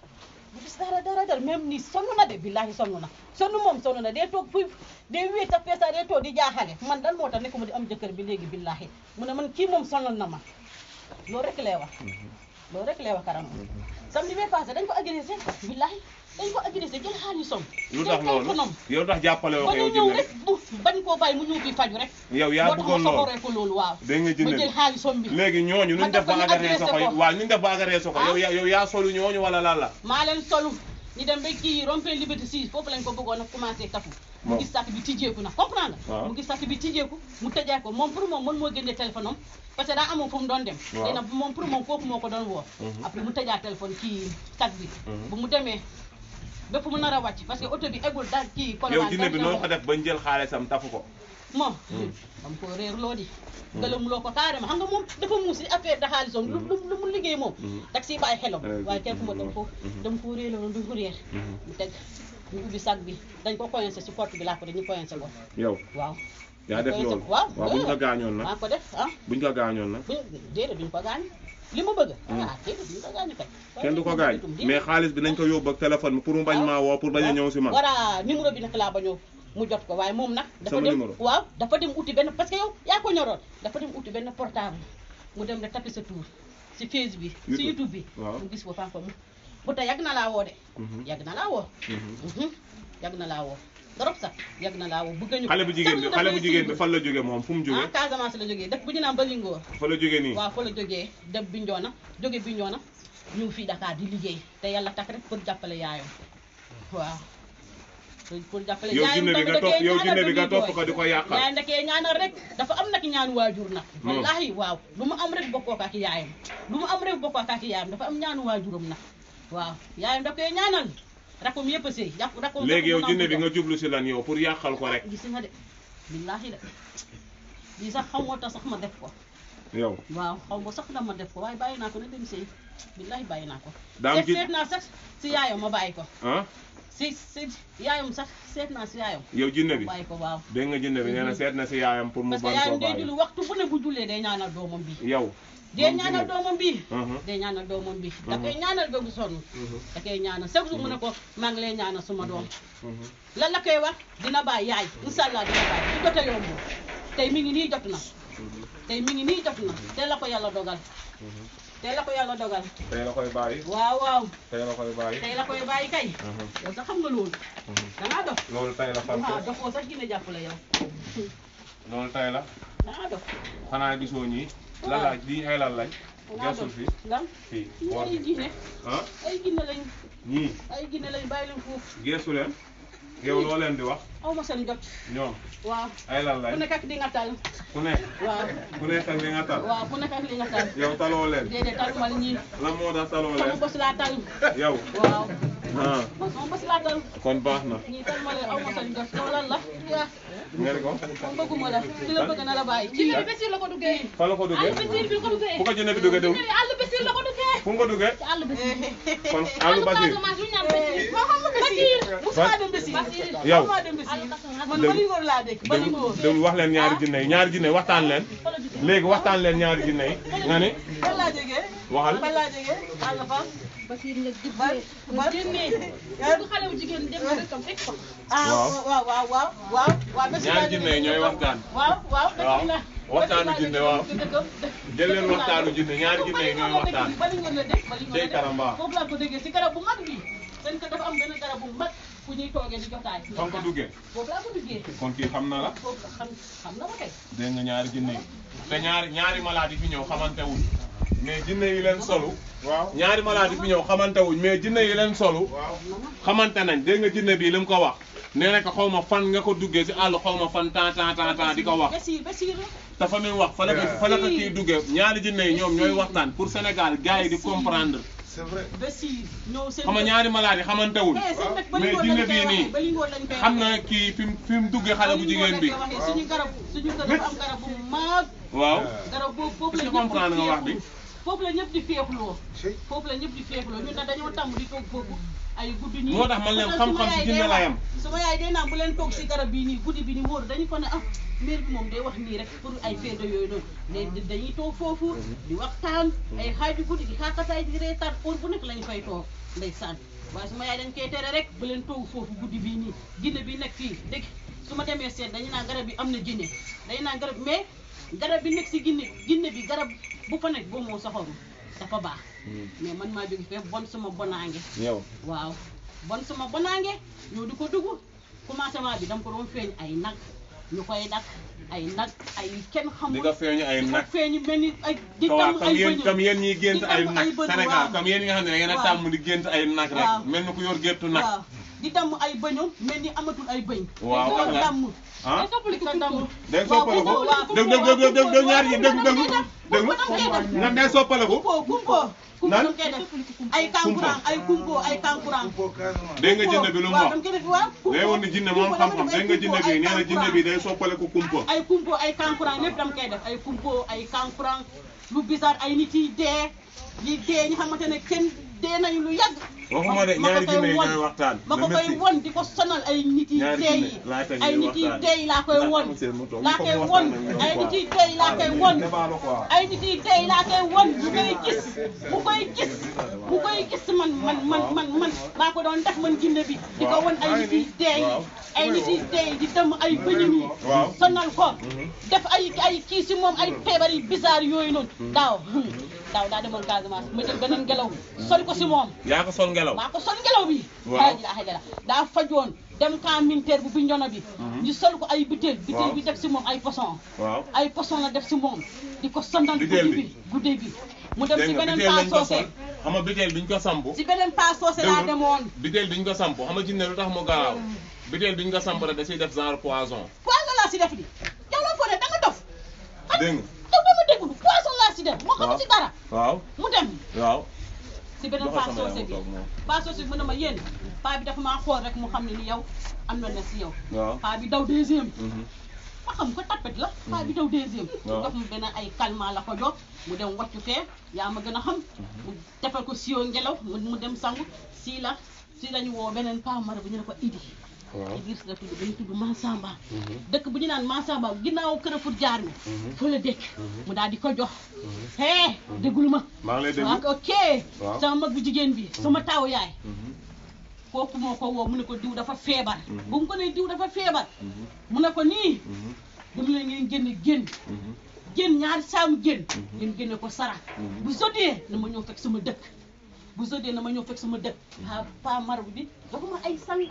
du gis dara dara dara même nii sonn na de billahi sonn na sonn moom sonn na day toog fu day wéet a peesa day toog di jaaxale man dal moo tax nekk mu di am jëkkër bi léegi billahi mu ne man kii moom sonal na ma loolu rek lay wax loolu rek lay wax Karamba samedi bee passé dañ ko agressé billahi dañ ko agressé jël xaalisam lu tax loolu yow tax jàppale woo ko yow ñëw rek bu bañ koo bàyyi mu ñëw fi faju rek yow yaa bëggoon loolu moo tax ma ko loolu waaw dégg nga jënd ma jël xaalisam bi léegi ñooñu nuñ def ba agressé ko waaw nuñ def ba agressé ko yow yow yaa solu ñooñu wala lan la maa leen solu ñu dem ba kii rompé liberté six foofu lañ ko bëggoon a commencé kafu mu gis sàkk bi tijjeeku na comprendre nga mu gis sàkk bi tijjeeku mu tëjaay ko moom pour moom mën moo génnee téléphone am parce que daa amoon fu mu doon dem léegi nag moom pour moom kooku moo ko doon woo après mu tëjaat téléphone kii sàkk bi bu mu demee bépp mu nar a wàcc parce que oto bi eggul daal kii yow jinne bi noo ko def bañ jël xaalisam tafu ko moom dam ko réer loo di gëlëm loo ko carrément xam nga moom dafa muus si affaire de xaalisam lu lu mu liggéey moom dak si bàyyi xelam waaye kenn ku ma dam ko dam ko réer loolu du ko réer mu teg ñu ubbi sac bi dañ ko coincé si porte bi laa ko dañu coincé ko yow waaw yaa def loolu waaw waaw buñ ko gaañoon nag maa ko def ah buñ ko gaañoon nag déedéet duñ ko gaañ li ma bëgg ah déedéet duñ ko gaañ kay kenn du ko gaañ mais xaalis bi nañ ko yóbbu ak téléphone bi pour mu bañ maa woo pour bañ a ñëw si man voilà numéro bi nag laa ba ñëw mu jot ko waaye moom nag dafa dem numéro waaw dafa dem uti benn parce que yow yaa ko ñoroon dafa dem uti benn portable mu dem de tapé sa tour si face bi si YouTube bi mu gis ko fan ko mu bu tey yàgg na laa woo de yàgg na laa woo yàgg na laa woo trop sax yàgg na laa woo bëgg nañu xale bu jigéen bi xale bu jigéen bi fan la jógee moom fu mu jógee ah Casamance la jógee def bu ñu naan Balingoor fa la jógee nii waaw fa la jógee dem Bignona jóge Bignona ñu fii Dakar di liggéey te yàlla takk rek pour jàppale yaayam waaw pour jàppale yow jinne bi nga topp yow jinne bi nga topp ko di ko yàqal yaay ndekee ñaanal rek dafa am nag ñaanu waajur nag wallaahi waaw lu mu am rek bokkoo ak yaayam lu mu am rek bokkoo ak yaayam dafa am ñaanu waajuram nag waaw yaayam da koy ñaanal rakom yëpp a sëy rakom léegi yow jinne bi nga jublu si lan yow pour yàqal ko rek gis nga de billaahi de lii sax xaw moo tax sax ma def ko yow waaw xaw ma sax dama def ko waaye bàyyi naa ko ne dem sëy billaahi bàyyi naa ko daam ji seet naa sax si yaayam ma bàyyi ko ah si si yaayam sax seet naa si yaayam yow jinne bi bàyyi ko waaw dégg nga jinne bi nee na seet na si yaayam pour mu parce que ban yaayam koo day bàyyi julli waxtu bu ne bu jullee day ñaanal doomam bi yow day ñaanal doomam bi Mhm. day ñaanal doomam bi da koy ñaanal ba bu sonn da koy ñaanal chaque jour mu ne ko maa ngi lay ñaanal suma doom lan la koy wax dina bàyyi yaay incha allah dina bàyyi du jote yomb tey mi ngi nii jot na tey mi ngi nii jot na tey la ko yàlla dogal tey la ko yàlla dogal tey la koy bàyyi waaw waaw tey la koy bàyyi tey la koy bàyyi kay yow sax xam nga loolu da ngaa dof loolu tey la fan waaw dofoo sax gine jàppale yow loolu tey la da ngaa dof xanaa gisoo ñii lan la lii ay lan lañ da ngaa gesul dof fi lan fii ñii boor ay bi gine ah ay gine lañ ñii ay gine lañ bàyyi leen foofu geesu leen yow loo leen di wax aw ma seen jot ñoom waaw ay lan ku lañ nekk ak di nga tal ku nekk waaw ku nekk ak li nga tal waaw ku nekk ak li nga tal yow taloo leen déedéet talumal ñii lan moo tax taloo sama leen bos laa tal yow waaw ah man sama bos laa tal kon baax na ñii taluma leen aw ma seen jot loolu lan la yaa nga ni ko moom bëgguma la ki la bëgg na la bàyyi ci biir bésir la ko duggee fa la ko duggee àll bésir bi la ko duggee fu ko jinne bi duggee déw ci àll bésir la ko duggee fu nga ko duggee ci àll bésir kon àllu Basir Casamance lu ñu naan bésir moo xam nga bésir musuma dem bésir yow musuma dem bésir man Balingoor laa dëkk Balingoor déglu wax leen ñaari jinne yi ñaari jinne yi waxtaan leen léegi waxtaan leen ñaari jinne yi nga ni fan laa jógee waxal fan laa jógee àll fa Basir nga ban ban génnee bu xale bu jigéen dem na dëkkam fekk ko ah Waaw. waaw waaw waaw waaw waaw bés ñaari jinne yi ñooy waxtaan waaw waaw waaw waxtaanu jinne waaw jël leen waxtaanu jinne ñaari jinne yi ñooy waxtaan Balingoor la dëkk Balingoor la Cey Karamba. dëkk foofu laa ko déggee si garab bu mag bi seen kër dafa am benn garab bu mag fu ñuy toogee di jotaay fa nga ko duggee foofu laa ko duggee kon kii xam na la foofu xam xam na ma kay dégg nga ñaari jinne yi te ñaari ñaari malade yi fi ñëw xamante wuñ mais jinne yi leen solu waaw ñaari malade yi fi ñëw xamante wuñ mais jinne yi leen solu xamante nañ dégg nga jinne bii li mu ko wax nee na ko xaw ma fan nga ko duggee si àll xaw ma fan temps temps temps temps di ko wax Basir Basir la te fa muy wax fa la ko fa la ko kii duggee ñaari jinne yi ñoom ñooy waxtaan pour Sénégal gars yi di comprendre Basir ñëw seen xam nga ñaari malade yi xamante wuñ eh seen nag mais Balingoor jinne lañ koy bii nii waxee Balingoor lañ koy xam waxee. na kii fi mu fi mu duggee xale bu jigéen bi Balingoor lañ koy waxee suñu garab suñu kër dafa am garab bu mag waaw garab boobu foofu la est-ce que comprendre nga wax bi foofu la ñëpp di féexloo foofu la ñëpp di féexloo ñun nag dañoo tàmm di toog foofu ay guddi nii moo tax man leen xam-xam si jinne la yam sama yaay day naan bu leen toog si garab bii nii guddi bi nii wóor dañu ko ne ah mère bi moom day wax nii rek pour ay feedo yooyu noonu léegi dañuy toog foofu di waxtaan ay xaaju guddi di xaaqataay di reetaan heure bu nekk lañu fay toog ndeysaan waaye suma yaay dañ koy tere rek bu leen toog foofu guddi bii nii jinne bi nekk fii dégg su ma demee seet dañu naan garab bi am na jinne dañu naan garab mais garab bi nekk si jinne jinne bi garab bu fa nekk boobu moo soxoru dafa baax mais man maa jóge fee bon suma bonaange yow waaw bon suma bonaange ñoo di ko dugg commencement bi dama ko doon feeñ ay nag ñu koy dak ay nag ay kenn xamul di nga feeñu ay nag feeñu mel ni ay di waaw tam comme ay yéen bëñ comme yéen ñiy gént ay nag Sénégal waaw. comme yéen ñi nga xam ne da ngeen a waaw. tàmm di gént ay nag rek waaw. mel ni ku yor géttu nag waaw di damm ay bëñam mel ni amatul ay bëñ Waaw, di ko wax la. damm ah di ko damm day waaw soppaleku waaw dégg dégg dégg dégg dégg ñaar yi dégg dégg dégg kumpo dam koy def nga day soppaleku kumpo kumpo kumpo Nan? dam koy def ay kankurang ay kumpo ay kankurang dégg nga jinne bi lu mu waaw wax dam koy def waaw kumpo day woon ni jinne moom xam-xam dégg nga jinne bi nee na jinne bi day soppaleku kumpa ay kumpo ay kankurang lépp dam koy def ay kumpo ay kankurang lu bizarre ay nit yi dee yi dee ñi xamante ne kenn dee nañu lu yàgg waxuma de ma ko ñaari koy jinne yi won. ñooy waxtaan ma ko na koy merci. won di ko sonal ay nit yi Ñaari dee jinne yi laata ñuy ay nit yi waxtaan. dee yi laa koy Ndax won amul seen moto, laa mu koy foog won mu waxtaan ak ñoom ay quoi. nit yi dee yi laa koy won Débat la quoi. ay nit yi dee yi laa koy won mu koy gis mu koy gis mu koy gis man man man man man maa ko doon def man jinne bi di ko won ay nit yi dee yi Waaw. ay nit yi dee yi di dem ay bëñam yi Waaw. sonal ko def ay ay kii si moom ay feebar yi bizarre yooyu noonu daaw daaw daa demoon Casamance ma jël beneen ngelaw sol ko si moom yaa ko sol ngelaw maa ko sol ngelaw bi Waaw. ji la la daa fajoon dem camp militaire bu Bignona bi ñu sol ko ay butéel butéel bi def si moom ay poson waaw ay poson la def si moom di ko sondal Butéel guddi bi. bi guddi bi mu dem si dégg nga beneen biteel pas lañ ko soosé sol xam nga biteel duñ ko sampu si beneen pas soosé laa demoon biteel duñ ko sampu xam nga jinne lu tax mu gaaw biteel duñ ko sampu rek da ciy def genre poison poison laa si def di yow loo foog ne da nga dof dégg nga yow dama déglu poison laa si def moo xamu si dara waaw mu dem waaw si beneen Doxal pas sama soosé yaram bi toog moom. pas soosé bi mu ne ma yéen paa bi dafa maa xool rek mu xam ne ni yow am na ne si yow waaw paa bi daw deuxième mhm. ma xam ko tapet la paa bi daw deuxième Waaw. jox mu benn ay calmant la ko jox mu dem wàccu fee yaa ma gën a xam mu defal ko sio ngelaw mu mu dem sangu sii la si lañu woo beneen paa mara bu ñu ne ko Idi waaw Idriss la tudd dañu tudd Mansamba dëkk bu ñu naan Mansamba ginnaaw Kërëfur jaar mi fa la dëkk mu daal di ko jox hee déggulu ma maa ngi lay déglu waaw ok Waaw. sama mag bu jigéen bi sama taaw yaay Mhm. kooku moo ko woo mu ne ko diw dafa feebar Mhm. bu mu ko ne diw dafa feebar Mhm. mu ne ko nii Mhm. dama leen ngeen génne génn Mhm. génn ñaari saamu génn Mhm. ngeen génne ko sara Mhm. bu sodee na ma ñëw fekk sama dëkk bu sodee na ma ñëw fekk sama dëkk pa pa marabu bi joxuma ay sang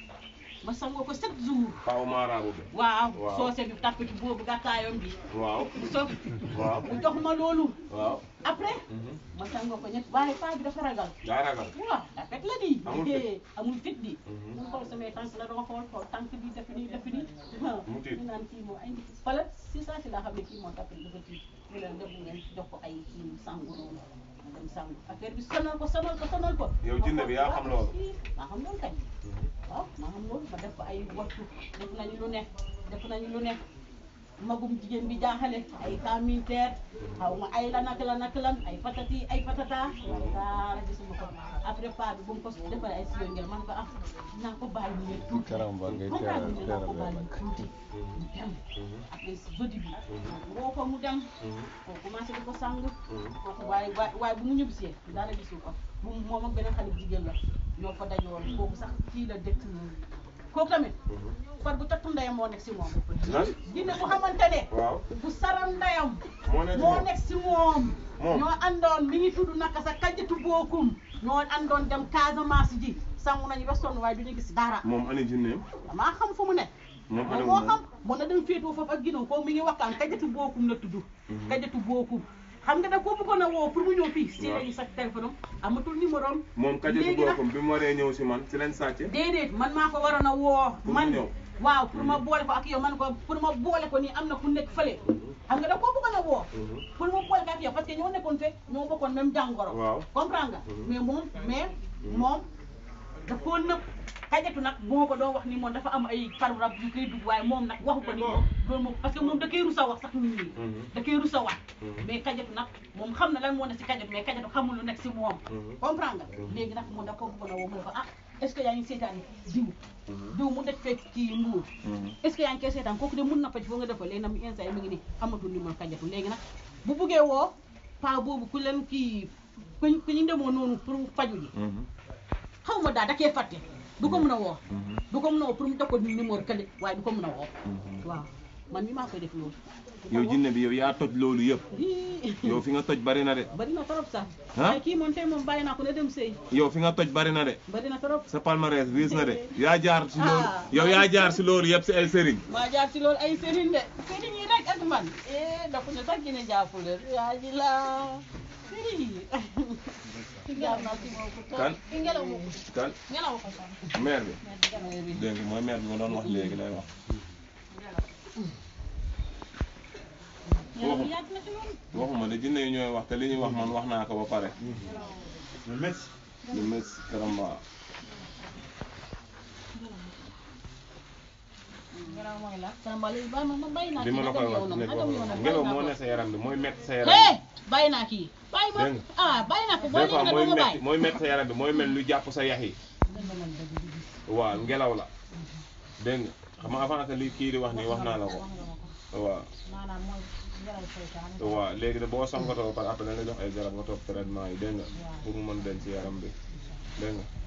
ma sangoo ko sept jours Paaw Maaraabu bi waaw Waaw. soose bi tàppati boobu gàttaayam bi waaw bu so waaw mu jox ma loolu waaw après Mhm. ma sangoo ko ñett waaye pa bi dafa ragal daa ragal waaw daa fekk la di Amul fit. Eh, amul fit di Mhm. mu xool samay tànk la dama xool xool tànk bi def nii def nii ah Mu tiit. ñu naan kii moo ay wala si saa si laa xam ne kii moo tàppale dafa tiit ñu leen def ngeen jox ko ay kii sangu noonu mu dem sangu affaire bi sonal ko sonal ko sonal ko Yow jinne bi yaa xam loolu? maa xam loolu kañ waaw maa xam loolu ma def ko ay wattu def nañu lu ne def nañu lu ne magum jigéen bi jaaxale ay cas militaire xaw ma ay lan ak lan ak lan ay patati ay patata waaye daara gisuma ko après pas bi bu mu ko defaree ay siyo ngel man ko ah naa ko bàyyi mu ne tuuti Karamba ngay xam naa teral ne naa ko teral bàyyi mu tuuti mu dem après jeudi bi woo ko mu dem koo commencé di ko sang kooku waaye waaye waaye bu mu ñibbisee dara gisu ko bu moom ak beneen xale bu jigéen la ñoo fa dajoon kooku sax kii la dëkk kooku tamit far bu tattu ndeyam moo nekk si moom lan jinne bu xamante ne waaw bu saram ndeyam moo nekk moo moom. nekk si moom Moom. ñoo àndoon mi ngi tudd naka sa kajjatu bookum ñoo àndoon dem Casamance ji sangu nañu ba sonn waaye duñu gis dara moom ani jinneem damaa xam fu mu nekk moom moom ani moo moom xam mën na dem féetoo foofu ak ginnaaw ko mi ngi waxtaan kajjatu bookum la tudd kajjatu bookum xam nga da ko bëggoon a woo pour mu ñëw fii si Waaw. lañu sa téléphone am amatul numéro am moom kajatu léegi nag boppam bi mu waree ñëw si man si leen sàcce déedéet man maa ko waroon a woo Pour mu man ñëw. waaw pour ma boole ko ak yow man ko pour ma boole ko nii am na ku nekk fële xam nga da koo bëggoon a woo pour ma boole ko ak yow parce que ñoo nekkoon fe ñoo bokkoon même jàngoro Waaw. comprendre nga mais moom mais moom da koo nëb kajatu nag moo ko doon wax ni moom dafa am ay faru rab yu koy dugg waaye moom nag waxu ko ni moom loolu moom parce que moom da koy rusa wax sax nit ñi da koy rusa wax mais kajatu nag moom xam na lan moo nekk si kajatu mais kajatu xamul lu nekk si moom comprendre nga léegi nag moom da ko bëggoon a woo mu ne ko ah est ce que yaa ngi seetaan diw diw mu def fekk kii mbuur est ce que yaa ngi koy seetaan kooku de mun na faj foo nga defa léegi nag mu instant yi mu ngi ni amatul numéro kajatu léegi nag bu buggee woo pa boobu ku leen kii ku ku ñu demoo noonu pour faju ji xaw ma daal da koy fàtte du ko mën a woo du ko mën a woo pour mu jox ko numéro kële waaye du ko mën a woo waaw man mi maa koy def loolu yow jinne bi yow yaa toj loolu yëpp yow fi nga toj bari na de bari na trop sax ah waaye kii moom tey moom bàyyi naa ko ne dem sëy yow fi nga toj bari na de bari na trop sa palmarès riis na de yaa jaar si loolu Ah. yow yaa jaar si loolu yëpp si ay sëriñ maa jaar ci loolu ay sëriñ de sëriñ yi rek ak man eh dafa ne sax gine jàppale yaa ji la sëriñ yi jaar naa ci moom ko kan ki ngelaw moo ko kan ngelaw ko sax maire bi dégg nga mooy maire bi ma doon wax léegi lay wax ñelaw yàgg na ci loolu waxuma de jinne yi ñooy wax te li ñuy wax man wax naa ko ba pare le Metz le mes karamba ngelaw mooy la Karamba léegi bàyyi ma ma bàyyi naa bi ma la koy wax nag nekk nagam yow wax nag ngelaw bàyyi moo naa ne ko sa yaram bi mooy métti sa yaram hey bi bàyyi naa kii bàyyi ma Dégg nga. ah bàyyi naa ko boo des fois léegi mooy nag doo ma métti bàyyi mooy métti sa yaram bi mooy mel lu jàpp sa yax yi waaw ngelaw la dégg nga xam nga avant que li kii di wax nii wax naa la ko waaw maanaam mooy ngelaw seytaane waaw léegi de boo sangatoo par après dañ la jox ay garab nga topp traitement yi dégg nga pour mu mën denc ci yaram bi dégg nga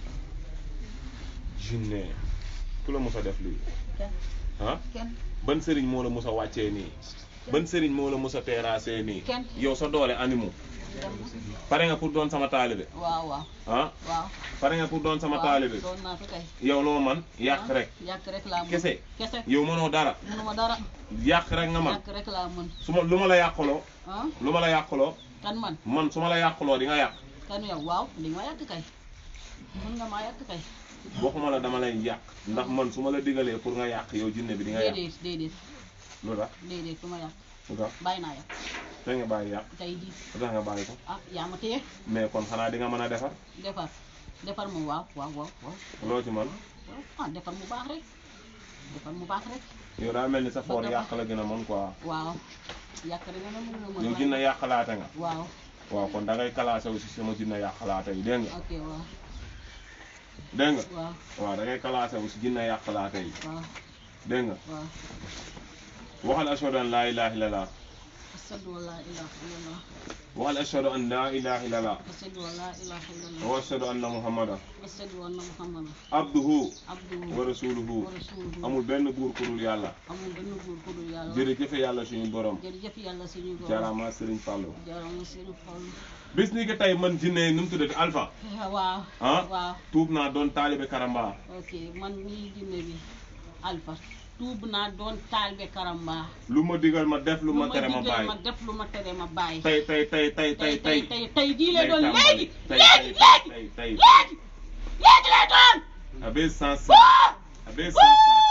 jinne ku la mus a def lii kenn ah kenn ban sëriñ moo la mus a wàccee nii ban sëriñ moo la mus a terrassé nii Kenn. yow sa doole animu pare nga pour doon sama taalibe waaw waaw ah waaw pare nga pour doon sama taalibe doon naa fi kay yow loo man yàq rek yàq rek laa mën kese kese yow mënoo dara mënuma dara yàq rek nga man yàq rek laa mën su ma lu ma la yàqaloo ah lu ma la yàqaloo kan man man su ma la yàqaloo di nga yàq kan yow waaw di nga ma yàq kay mën nga maa yàq kay waxuma la dama lay yàq ndax man su ma la digalee pour nga yàq yow jinne bi di nga yàq déedéet déedéet lu tax déedéet du ma yàq lu tax bàyyi naa yàq te nga bàyyi yàq tey di lu tax nga bàyyi ko ah yaa ma téye mais kon xanaa di nga mën a defar defar defar mu waaw waaw waaw waaw loo ci man waaw ah defar mu baax rek defar mu baax rek yow daa mel ni sa foor yàq la gën a mën quoi waaw yàq rek nga mën a mën yow jinne yàqalaate nga waaw waaw kon da ngay classé aussi sama jinne yàqalaate yi dégg nga ok waaw dégg nga waaw waaw da ngay classé aussi jinne yàqalaate yi waaw dégg nga waaw waxal ashhadu an laa ilaaha illallah ashhadu an laa ilaaha illallah waxal ashhadu an laa ilaaha illallah ashhadu an laa ilaaha illallah wa ashhadu anna muhammadan ashhadu anna muhammadan abduhu abduhu wa rasuluhu wa rasuluhu amul benn buur ku dul yàlla amul benn buur ku dul yàlla jërëjëf yàlla suñu borom jërëjëf yàlla suñu borom jaaraama Serigne Fallou jaarama Serigne Fallou bis ni ki tey man jinne yi nu mu tuddati Alpha waaw ah waaw tuub naa doon taalibe Karamba ok man mii jinne bi Alpha tuub naa doon taalibe Karamba lu ma digal ma def lu ma tere ma digal bàyyi ma def lu ma tere ma bàyyi tey tey tey tey tey tey tey tey jii lay doon tàmbali. léegi tey léegi tey léegi tey tey léegi léegi lay doon abe sans sans abe sans sans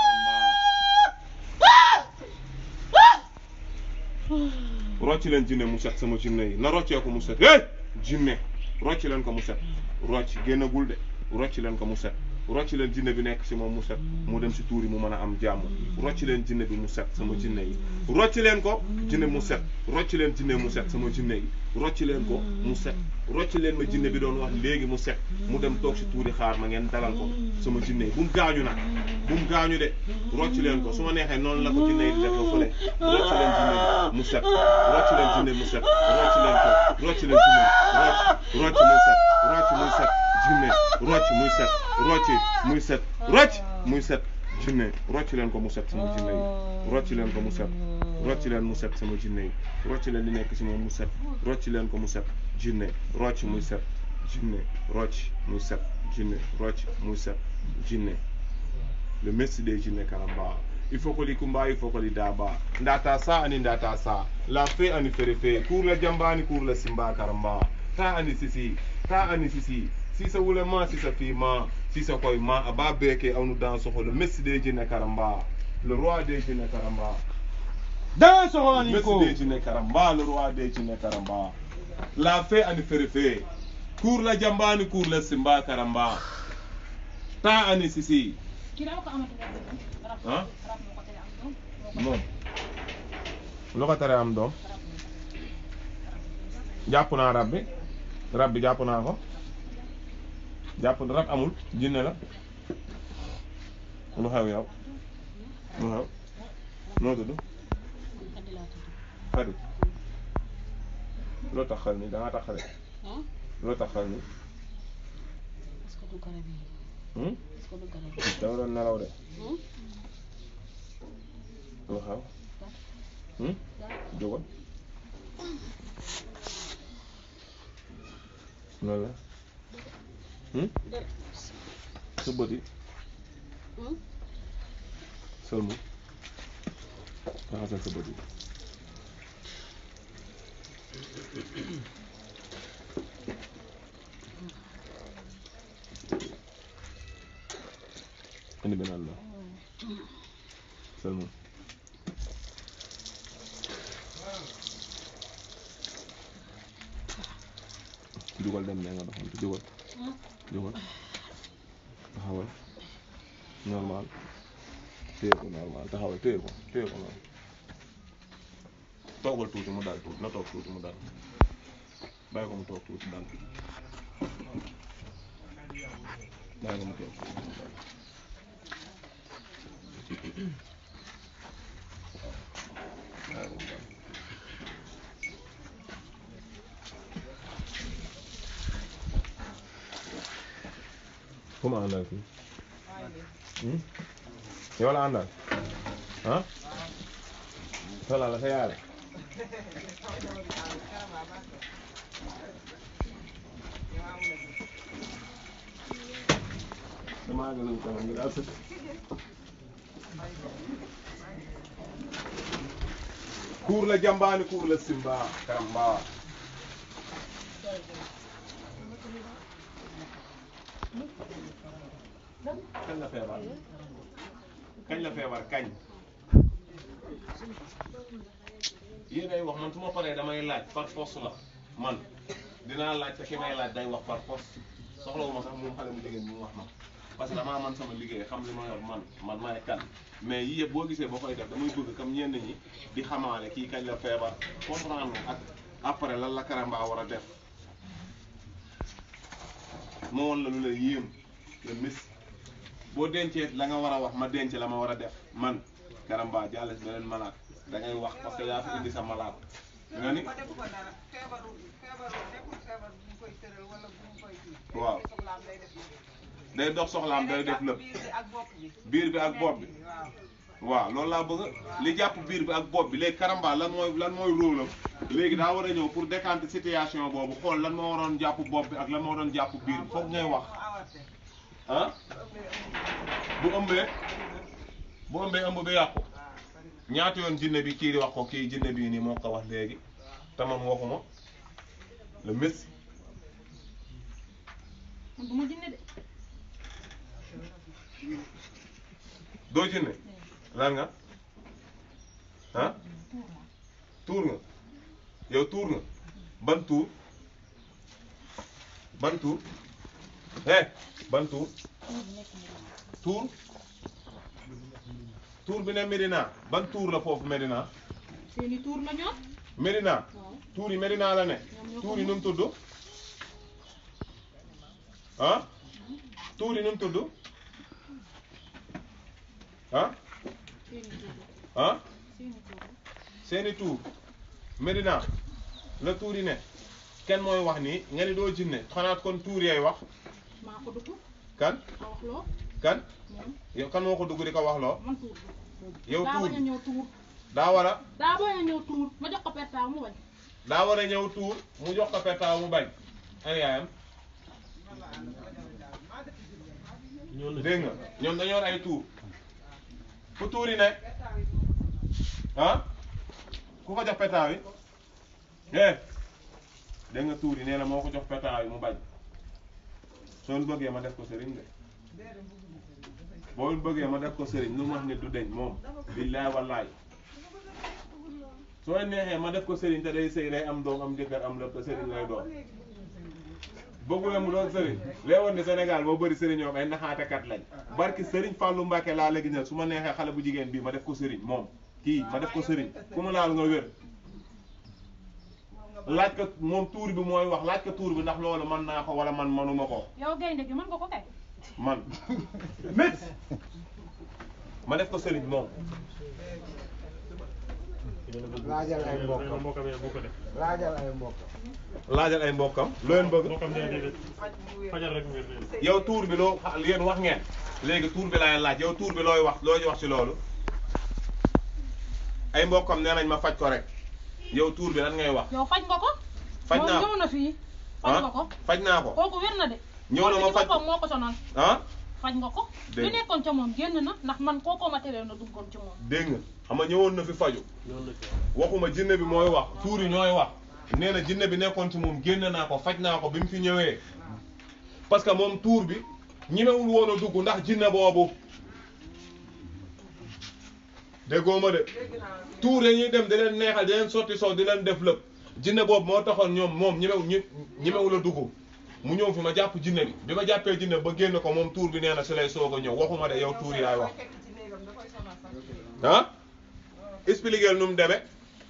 Karamba rocci leen jinne mu set sama jinne yi na roccee ko mu set hey jinne rocci leen ko mu set rocc génnagul de rocci leen ko mu set rocci leen jinne bi nekk si moom mu set mu dem si tuuri mu mën a am jàmm rocci leen jinne bi mu set sama jinne yi rocci leen ko jinne mu set rocci leen jinne mu set sama jinne yi rocci leen ko mu set rocci leen ma jinne bi doon wax léegi mu set mu dem toog si tuuri xaar ma ngeen dalal ko sama jinne yi bu mu gaañu nag bu mu gaañu de rocci leen ko su ma neexee noonu la ko jinne yi di def ba fële rocci leen jinne bi mu set rocci leen jinne mu set rocci leen ko rocci leen jinne rocc rocc muy set rocc muy set jinne rocc muy set rocc muy set rocc muy set jinne rocc leen ko mu set sama jinne yi rocc leen ko mu set rocc leen mu set sama jinne yi rocc leen li nekk si moom mu set rocc leen ko mu set jinne rocc muy set jinne rocc muy set jinne rocc muy set jinne le messi des jinne Karamba il faut que li kumba il faut que li daba ndata sa ani ndata sa la fe ani fere fe kur la jambani kur la simba Karamba ta ani sisi ta ani sisi sisa wule ma sisa fi ma sisa koy ma aba beke awnu dans soxo le messi des jinne Karamba le roi des jinne Karamba dans soxoni messi ko des jinne Karamba le roi des jinne Karamba la fe ani fere fe kur la jambani kur la simba Karamba ta ani sisi kii dama ko amati rab ah rab moo ko tere am doom moo ko moom lu ko tere am doom jàpp naa rab bi rab bi jàpp naa ko jàpp rab amul jinne la lu xew yow lu xew noo tudd Xadi laa tudd xarit loo tax xel ni da nga tax xarit ah loo tax xel ni parce que du garab yi. Hmm? est-ce que du garab yi. dama doon nelaw de. Hmm? lu xaw. Hmm? jógal. loolu la. Hmm? sa bët yi. Hmm? sëlmu. raxasal sa bët yi. indi beneen la. sëlmu. jógal dem ne nga doxantu jógal. jógal. taxawal. normal. téye ko normal taxawal téye ko téye ko noonu. toogal tuuti mu dal tuuti na toog tuuti mu dal. bàyyi ko mu toog tuuti dal. bàyyi ko mu toog tuuti mu dal. bàyyi ko mu dal. ku ma àndal fii. Hmm? yow la àndal. ah. soxla la sa yaay. damaa gën a tamit ñu daal sëkk. kuur la jambaani kuur la simba karamba. kañ la feebar. kañ la feebar kañ. yéen ay wax man su ma paree damay laaj par force la man dinaa laaj te ki may laaj day wax par force soxlawuma sax moom xale mu jigéen mu wax ma parce que damaa man sama liggéey xam li ma yor man man maay kan mais yii yëpp boo gisee boo koy def damay bëgg comme ñenn ñi di xamaale kii kañ la feebar comprendre ak après lan la karamba war a def ma woon la lu la yéem le mis boo dencee la nga war a wax ma denc la ma war a def man karamba jàll si beneen malade da ngay wax parce que yaa fi indi sa malade nga ni waaw day dox soxlaam day def lépp biir bi ak bopp bi waaw loolu laa bëgg li jàpp biir bi ak bopp bi léegi karamba lan mooy lan mooy rôle am léegi daa war a ñëw pour décanter situation boobu xool lan moo waroon jàpp bopp bi ak lan moo doon jàpp biir bi foog ngay wax ah bu ëmbee bu ëmbee ëmb bi yàqu ñaata yoon jinne bi kii di wax ko kii jinne bii nii moo ko wax léegi te man waxuma le messi du ma jinne de. doo jinne lan nga ah tuur nga yow tuur nga ban tuur ban tuur eh ban tuur tuur tuur bi ne Medina ban tuur la foofu Medina seeni tuur la ñoom. Medina waaw. tuur yi Medina la ne tuur yi nu mu tudd ah tuur yi nu mu tudd ah seeni tuur ah seeni tuur. seeni tuur Medina la tuur yi ne kenn mooy wax nii nga ni doo jinne xanaa kon tuur yay wax maa ko dugg. kan a wax loo. kan moom yow kan moo ko dugg di ko wax loo man tuur. yow daa tuur bañ a ñëw tuur. daa war a daa bañ a ñëw tuur ma jox ko pertaaw mu bañ. daa war a ñëw tuur mu jox ko petaaw mu bañ ana yaayam dégg nga ñoom dañoo yor ay tuur fu tuur yi ne ah ku ko jox petaaw yi eh dégg nga tuur yi nee na moo ko jox petaaw yi mu bañ soo bëggee ma def ko sëriñ de boo bëggee ma def ko sëriñ lu mu wax ne du deñ moom billaay wallaay soo neexee ma def ko sëriñ te day sëy day am doom am jëkkër am lépp te sëriñ lay doon bëggule mu doon sëriñ lee woon ne Sénégal boo bëri sëriñ ñoom ay naxaatekat lañ barki sëriñ Fallou Mbacke laa léegi ñëw su ma neexee xale bu jigéen bii ma def ko sëriñ moom kii ma def ko sëriñ ku mu laal nga wér laaj ko moom tuur bi mooy wax laaj ko tuur bi ndax loolu mën naa ko wala man manuma ko yow gaynde gi mën nga ko kay. man mét ma def ko sëriñ moom laajal ay mbokkam laajal ay mbokkam. laajal ay mbokkam lu leen bëgg yow tuur bi loo yéen wax ngeen léegi tuur bi laay laaj yow tuur bi looy wax looy wax ci loolu ay mbokkam nee nañ ma faj ko rek yow tuur bi lan ngay wax yow faj nga ko. faj naa ko moom ñëw na fii. faj nga ko faj naa ko kooku wér na de. ñëw na ma faj ko moo ko sonal. ah faj nga ko. dégg li nekkoon ca moom génn na ndax man kookoo ma teree na duggoon ci moom. dégg nga xam nga ñëwoon na fi faju waxuma jinne bi mooy wax tuur yi ñooy wax nee na jinne bi nekkoon ci moom génn naa ko faj naa ko bi mu fi ñëwee parce que moom tuur bi ñemewul woon a dugg ndax jinne boobu déggoo ma de tuur yi ñuy dem di leen neexal di leen sotti soow di leen def lépp jinne boobu moo taxoon ñoom moom ñemew ñi ñemewul a dugg mu ñëw fi ma jàpp jinne bi bi ma jàppee jinne ba génn ko moom tuur bi nee na si lay soog a ñëw waxuma de yow tuur yaay wax ah expliquer nu mu demee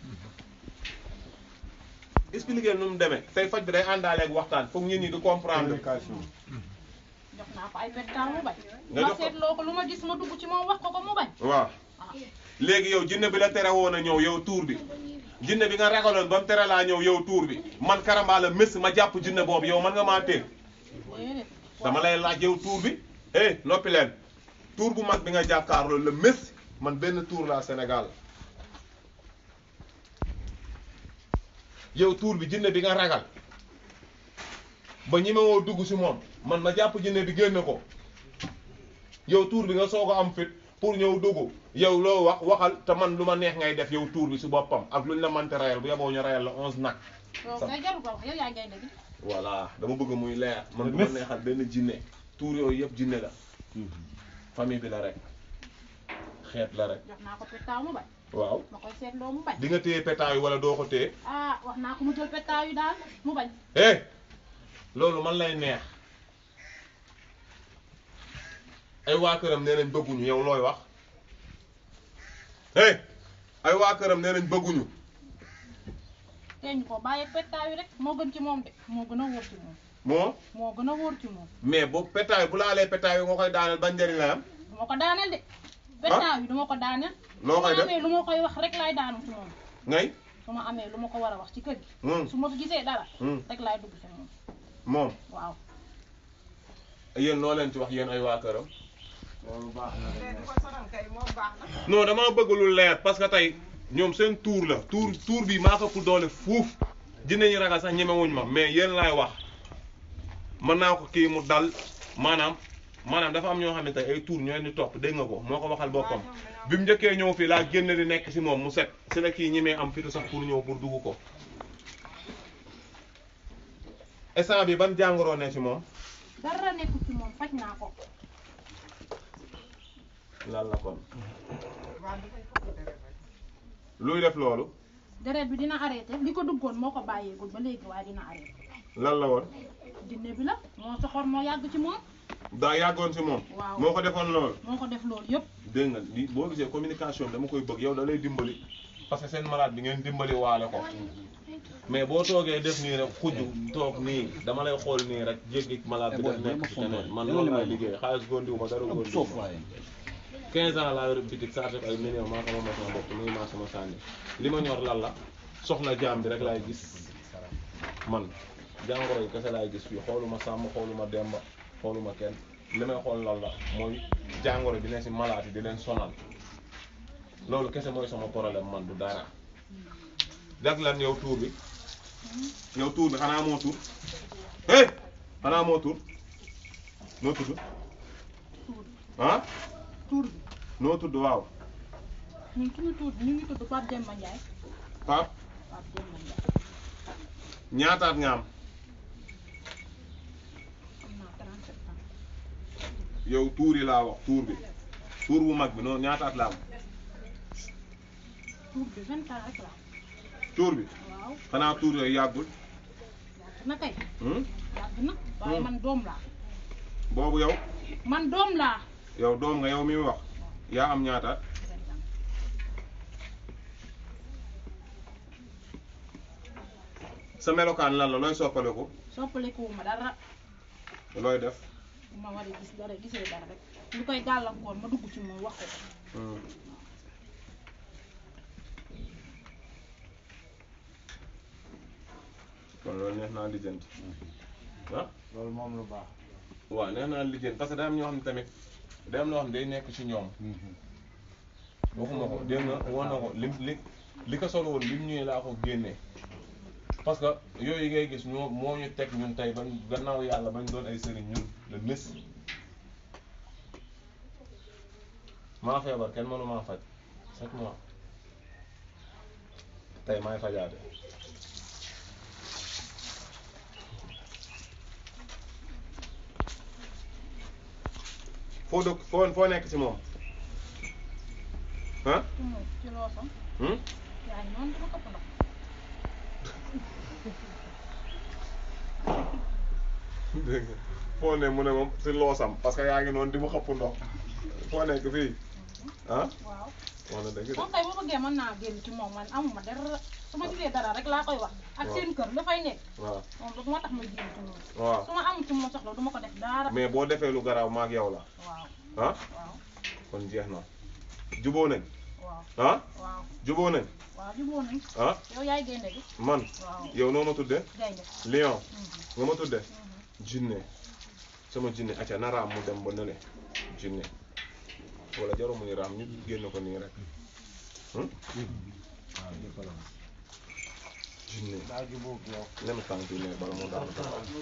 expliquer nu mu demee say faj bi day àndaaleeg waxtaan foog nit ñi di comprendre. jox naa ko ay pettaaw mu bañ. nga ma jox ko seetloo ko lu ma gis ma dugg ci moom wax ko ko mu bañ. waaw léegi yow jinne bi la tere woon a ñëw yow tuur bi jinne bi nga ragaloon ba mu tere laa ñëw yow tuur bi man Karamba la mës ma jàpp jinne boobu yow man nga maa téeg déedéet. dama lay laaj yow tuur bi eh noppi leen tuur bu mag bi nga jàkkaarloo la mës man benn tuur laa Sénégal yow tuur bi jinne bi nga ragal ba ñi ma woo dugg si moom man ma jàpp jinne bi génn ko yow tuur bi nga soog a am fit pour ñëw dugg yow loo wax waxal te man lu ma neex ngay def yow tuur bi si boppam ak luñ la mënte rayal bu yeboo ñu rayal la onze nag. yow kay jarul ko wax yow yaa ngay dégg. voilà dama bëgg muy leer man du ma neexal benn jinne tuur yooyu yëpp jinne la famille bi la rek xeet la rek. jox naa ko pettaaw mu bañ. waaw ma koy seetloo mu bañ. di nga téye pétaaw yi wala doo ko téye. ah wax naa ko mu jël pettaaw yi daal mu bañ. eh loolu man lay neex ay waa këram nee nañ bëgguñu yow looy wax eh ay waa këram nee nañ bëgguñu. teeñ ko bàyyi pettaaw yi rek moo gën ci moom de moo gën a wóor ci moom. moo moo gën a wóor ci moom. mais boobu pétaaw yi bu laalee pétaaw yi nga koy daaneel ban njëriñ la am. du ma ko daaneel de. pettaaw yi du ma ko daaneel. loo koy su ma def amee lu ma koy wax rek laay daanu ci moom. ngay. su ma amee lu ma ko war a wax ci kër gi. Hmm. su ma fi gisee dara. Hmm. rek laay dugg ci moom. moom waaw. yéen noo leen ci wax yéen ay waa këram. loolu baax na de. di ko sonal kay moom baax na. non damaa bëgg lu leer parce que tey ñoom seen tuur la tuur tuur bi maa ko ëpp doole fuuf jinne ñi ragal sax ñemewuñ ma mais yéen laay wax mën naa ko kii mu dal maanaam maanaam dafa am ñoo xam ne tey ay tuur ñoo leen di topp dégg nga ko moo ko waxal boppam bi mu njëkkee ñëw fii laa génn di nekk si moom mu set si la kii ñemee am fitu sax pour ñëw pour dugg ko instant bi ban jàngoro ne si moom. dara nekkul ci moom faj naa ko. lan la kon luy def loolu. deret bi dina arrêté li ko duggoon moo ko bàyyeegul ba léegi waaye dina arrêté. lan la woon. jinne bi la moo soxor moo yàgg ci moom. daa yàggoon si moom. waaw moo ko defoon loolu. moo ko def loolu yëpp. dégg nga li boo gisee communication bi dama koy bëgg yow da lay dimbali parce que seen malade bi ngeen dimbali waale ko mais boo toogee def nii rek xuju toog nii dama lay xool nii rek jéggi malade bi def nekk ci keneen man loolu may liggéey xaalis góondiwu ma dara góondiwu ma quinze ans laa yor bitik saa def ay millions maa sama sama bopp muy maa sama sànni li ma ñor lan la soxna jaam bi rek laay gis man jàngoro yi kese laay gis fii xooluma sàmm xooluma demba xooluma kenn li may xool lan la mooy jàngoro bi ne si malade yi di leen sonal loolu kese mooy sama problème man du dara dag lan yow tuur bi yow tuur bi xanaa moo tuur hey xanaa moo tuur noo tudd ah tuur bi noo tudd waaw ñun suñu tuur bi ñu ngi tudd Pape Demba Ndiaye. Pape Pape Demba Ndiaye. ñaataat nga am am naa trente-sept ans. yow tuur yi laa wax tuur bi tuur bu mag bi noonu ñaataat laa am tuur bi vingt ans rek la. tuur bi waaw xanaa tuur yooyu yàggul yàgg na kay. hmm? yàgg na waaye Hmm. man doom laa. boobu yow man doom laa. yow doom nga yow mi wax yaa am ñaataat vingt ans. sa melokaan lan la looy soppaleku soppalikuwuma dara looy def bu ma war a gis dara gisee dara rek lu koy gàllankoor ma dugg ci moom wax ko ko. hmm. kon loolu neex naa lijjanti ah loolu moom lu baax. waaw neex naa lijjanti parce que day am ñoo xam ne tamit day am loo xam ne day nekk ci ñoom waxuma ko dégg nga woon na ko li li li ko solo woon li mu ñëwee laa ko génnee parce que yooyu ngay gis ñoo moo ñu teg ñun tey bañ gannaaw yàlla bañ doon ay sëriñ ñun le mes maa feebar kenn mënu maa faj sept mois tey maay fajaate foo dëkk foo foo nekk ci moom ah ci moom ci loosam. hmm yaa ngi noonu dama këpp ndox. dégg nga foo ne mu ne moom si loosam parce que yaa ngi noonu di mu xëpp ndox foo nekk fii ah waaw. wax na dëgg de moom kay boo bëggee mën naa génn ci moom man amuma dara su ma gisee dara rek laa koy wax. ak waaw. seen kër dafay nekk. waaw moom du ma tax ma génn ci moom. waaw su ma amul ci moom soxla du ma ko def dara. mais boo defee lu garaaw maag yow la waaw ah waaw kon jeex na juboo nañ waaw ah waaw juboo nañ waaw jubóo nañ. ah yow yaay gaynde gi. man waaw yow noo ma tudde gaynde. lion Mhm. nga ma tudde Mhm. jinne sama jinne acca na raam mu dem ba nële jinne wala jaru muy raam ñu génn ko nii rek hmm? waaw di ko la. jinne daa jubóog yow. lem tànk yi ne bala mu daanu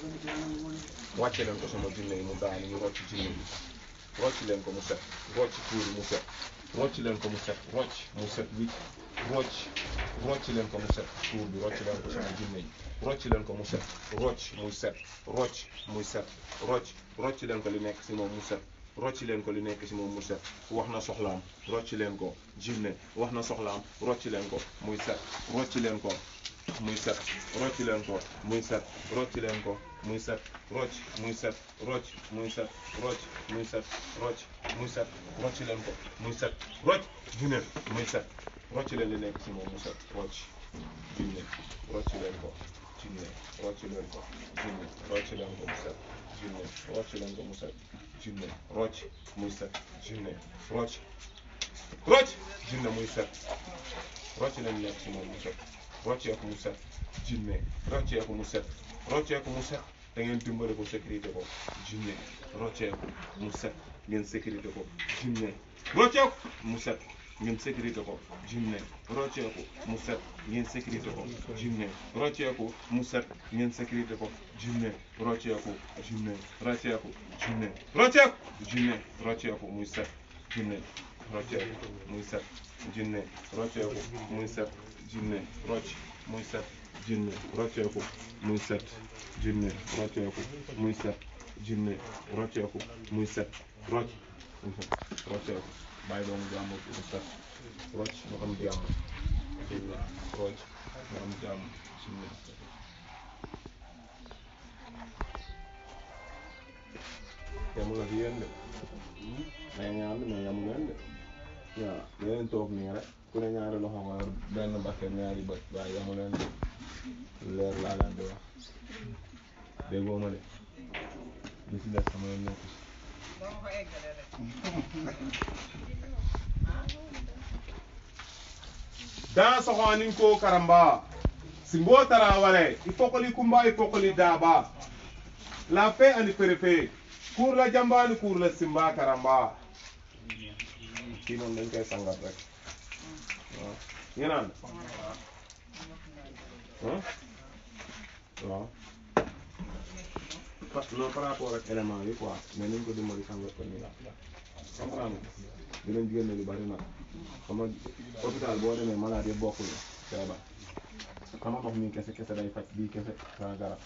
wàcce leen ko sama jinne yi mu daanu ñu rocc jinne yi rocc leen ko mu set rocc tuur mu set rocc leen ko mu set rocc mu set wicc rocc rocc leen ko mu set tuur bi rocc leen ko sama jinne yi rocc leen ko mu set rocc muy set rocc muy set rocc rocc leen ko li nekk si moom mu set rocc leen ko li nekk si moom mu set wax na soxlaam rocc leen ko jinne wax na soxlaam rocc leen ko muy set rocc leen ko muy set rocc leen ko muy set rocc leen ko muy set rocc muy set rocc muy set rocc muy set rocc muy set rocc leen ko muy set rocc jinne muy set rocc leen li nekk si moom mu set rocc jinne rocc leen ko jinne rocc leen ko jinne rocc leen ko mu set jinne rocc leen ko mu set jinne rocc muy set jinne rocc rocc jinne muy set rocc leen li nekk si moom mu set rocceeku mu set jinne rocceeku mu set rocceeku mu set da ngeen dimbale ko sécurité ko jinne rocceeku mu set ngeen sécurité ko jinne rocceeku mu set ngeen sécurité ko jinne rocceeku mu set ngeen sécurité ko jinne rocceeku mu set ngeen sécurité ko jinne rocceeku jinne rocceeku jinne rocceeku jinne rocceeku muy set jinne rocceeku muy set jinne rocceeku muy set jinne rocc muy set jinne rocceeku muy set jinne rocceeku muy set jinne rocceeku muy set rocc muy set rocceeku bàyyi doomu jàmm mu set rocc mu am jàmm jinne rocc mu am jàmm jinne yamul ak yéen de mais ñaan mais yamul leen de waaw yeneen toog nii rek ku ne ñaari loxo nga yor benn bakket ñaari bët waaye yamu leen de leer laa leen di wax déggoo ma de li ci des sama yoon nekk ci dans soxoanin ko karamba simbo tarawale ipokoli kumba ipokoli daba la paix ani préfet cour la jamba ni cour la simba karamba kii noonu dañ koy sangat rek waaw ngeen naan ah waaw parce que non par rapport ak élément yi quoi mais nañ ko dimbali sangat ko nii la comprendre dinañ génne lu bari nag xam nga hôpital boo demee malade yëpp bokkul feebar xam nga ndox mi kese kese day faj bii kese saa garab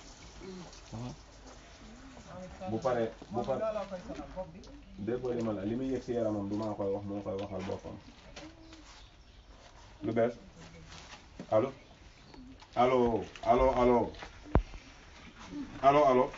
bu paree bu paree déggoo li ma la li muy yëg si yaramam du maa koy wax moo koy waxal boppam lu bees allo allo allo allo allo allo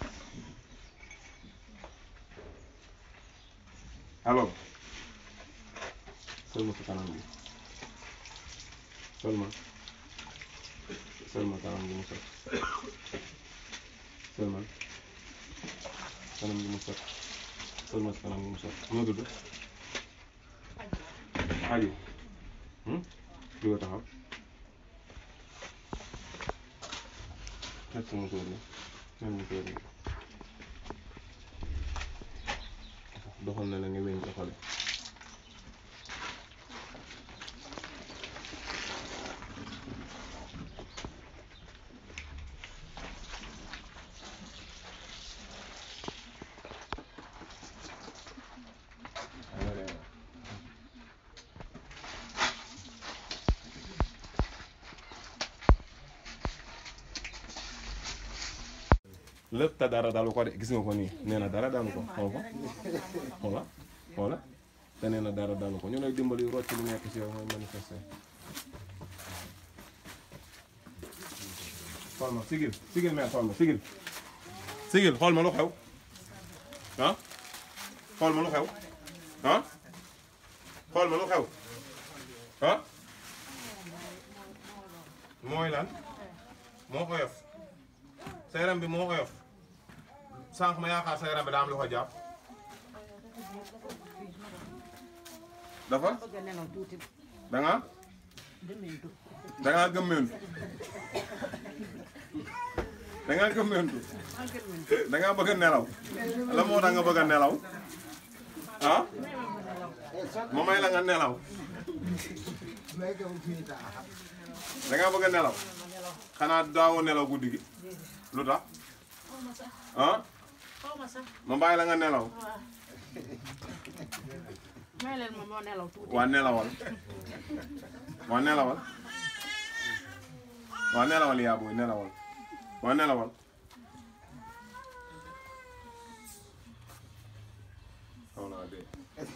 allo seulement sa kanam bi seulement seulement kanam gi mu set seulement kanam gi mu set seulement kanam gi mu set nga tudd aji di ko taxaw teg ko musóor ni même musóor ni doxal na la nga weñ doxale lépp te dara dalu ko de gis nga ko nii nee na dara dalu ko xaw ma xoola xoola te nee na dara dalu ko ñu lay dimbali rocc lu nekk ci yow mooy manifester xool ma sigil sigil mère xool ma sigil sigil xool ma lu xew ah xool ma lu xew ah xool ma lu xew ah mooy lan moo ko yof sa yaram bi moo ko yof sànq ma yaakaar sa yaram bi daa am lu ko jàpp dafa da nga da nga gëmmeentu da nga gëmmeentu da nga bëgg a nelaw la moo tax nga bëgg a nelaw ah ma may la nga nelaw da nga bëgg a nelaw xanaa daawoo nelaw guddi gi lu tax ah ma bàyyi la nga nelaw may leen ma moo nelaw tuuti. waa nelawal waa nelawal waa nelawal yaa booy nelawal waa nelawal xaw naa dee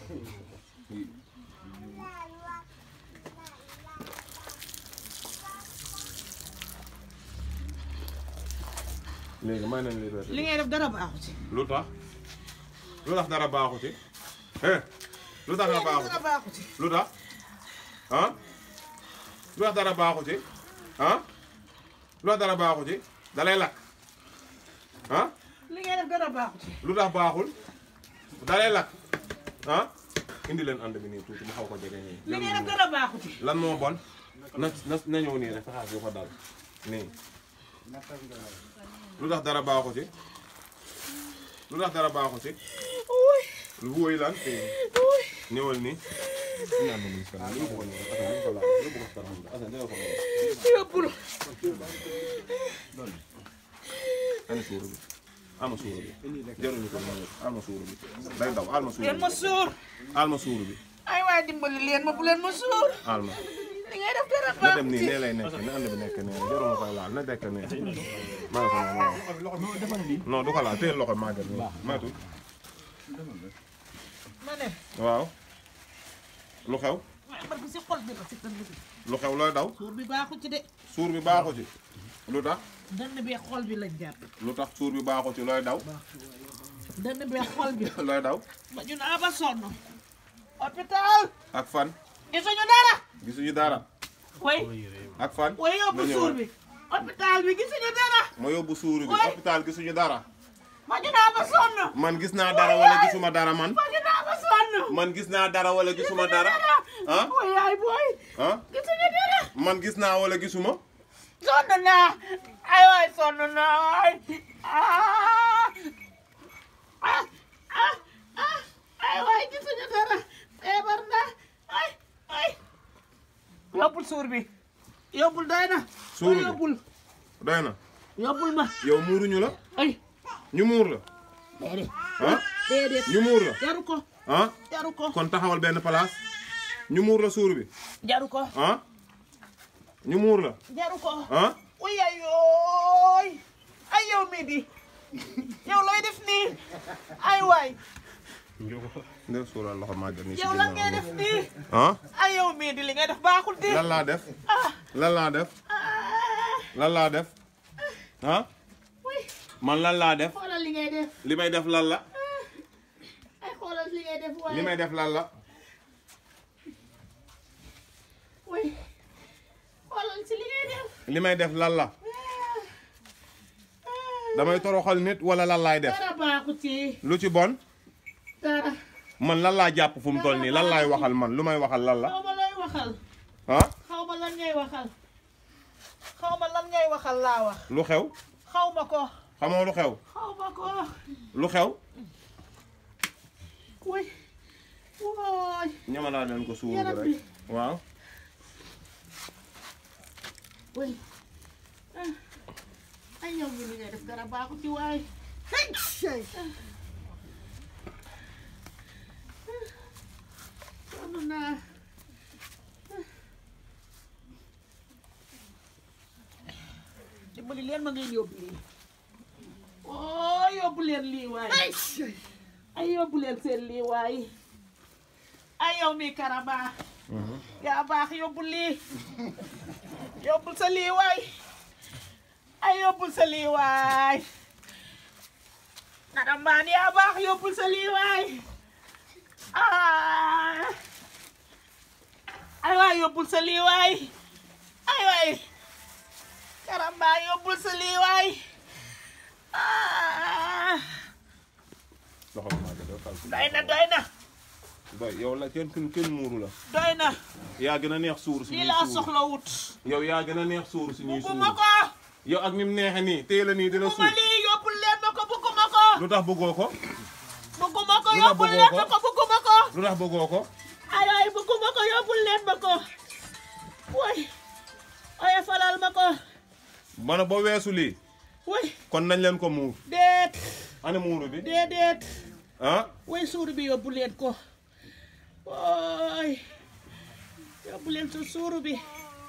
léegi may nañ li li ngay def dara baaxu ci. lu tax lu tax dara baaxu ci eh lu tax dara baaxu dara baaxu ci. lu tax ah lu tax dara baaxu ci ah lu tax dara baaxu ci dalay lakk ah li ngay def dara baaxu ci. lu tax baaxul dalay lakk ah indi leen ànd bi nii tuuti mu xaw ko jege nii. li ngay def dara baaxu ci. lan moo bon na na na ñëw nii rek saxaar bi ko dal nii lu tax dara baaxu ci lu tax dara baaxu ci lu wóoy lan ñëwal nii ñaan ba muy kanam lu ko ñëw ata ñu ko laal lu ko kanam ata dara ko yóbbul. ana suuru bi ama suuru bi jaruñu ko ñëw alma suuru bi day daw alma suuru leen ma suur. alma suuru bi ay waay dimbali leen ma bu leen ma suur. alma li ngay def dara na baaxu dem nii ci. nee lay nekk na ànd bi nekk nee jaruma koy laal na dekk nee maa ngi ko noonu non du ko laal téye loxo màggat nii maytu ma ne. waaw lu xew waaye man bi si xol bi la si dënn bi. lu xew looy daw suur bi baaxu ci de. suur bi baaxu ci lu tax dënn bi xol bi lañ jàpp. lu tax suur bi baaxu ci looy daw dënn bi xol bi. looy daw ba ñu naa ba sonn. hôpital. ak fan gisuñu dara. gisuñu dara way ak fan way yóbbu na suur ñëwal. bi. hôpital bi gisuñu dara. ma yóbbu suur bi Woy. hôpital gisuñu dara ba ñu naa ba sonn. man gis naa dara wala gisuma dara man ba ñu naa ba sonn. man gis naa dara wala gisuma dara ah way yaay booy. ah gisuñu dara. man gis naa wala gisuma sonn naa. ay waay sonn naa waay. ah ah ah ah ay waay gisuñu dara. feebar naa. ay ay. yóbbul suur bi. yóbbul doy na. Suur bi. yóbbul. doy na yóbbul ma. yow muuruñu la ay. ñu muur la déedéet. ah déedéet. ñu muur la jaru ko. ah jaru ko. kon taxawal benn place ñu muur la suur bi jaru ko. ah ñu muur la jaru ko. ah uy ay yooy. ay yow mii di. yow looy def nii. ay waay. ndef suural loxo màggat nii si yow lan ngay def nii. ah ay yow mii di li ngay def baaxul di. lan laa def ah lan laa def ah. lan laa def ah uy man lan laa def xoolal li ngay def. li may def lan la ay xoolal li ngay def waaye. li may def lan la uy xoolal si li ngay def. li may def lan la damay toroxal nit wala lan laay def dara baaxu ci. lu ci bon dara. man lan laa jàpp fu mu toll nii lan laay waxal man lu may waxal lan la xaw ma looy waxal. ah xaw ma lan ngay waxal. xaw ma lan ngay waxal laa wax. lu xew xaw ma ko. xamoo lu xew. xaw ma ko. lu xew. woy woy. ñama laa leen ko suur bi rek. waaw. woy ay yow mi li ngay def dara baaxu ci waay. hey. sonn naa. dimbali leen ma ngeen yóbbu lii. oh yóbbu leen lii waay. ay yóbbu leen seen lii waay. ay yow mi Karamba. yaa baax yóbbu lii. yóbbul sa lii waay. ay yóbbul sa lii waay. Karamba yaa baax yóbbul sa lii waay. ah. ay waay yóbbul sa lii waay. ay waay. Karamba yóbbul sa lii waay. ah. doy na doy na. doy yow la kenn kenn muuru la. doy na. yaa gën a neex suur si ñuy lii laa soxla wut. yow yaa gën a neex suur si ñuy suur. bugguma ko. yow ak ni mu neexee nii téye la nii dina suur. bugguma lii yóbbul leen ma ko bugguma ko. lu tax bëggoo ko. bugguma ko yóbbul leen ma ko bugguma ko. lu tax bëggoo ko. ay ay bugguma ko yóbbul leen ma ko. woy oye falal ma ko. mana ba weesu lii. woy kon nañ leen ko muur. déet. ana muuru bi. déedéet. ah. woy suur bi yóbbu leen ko. woy yóbbu leen sa suuru bi.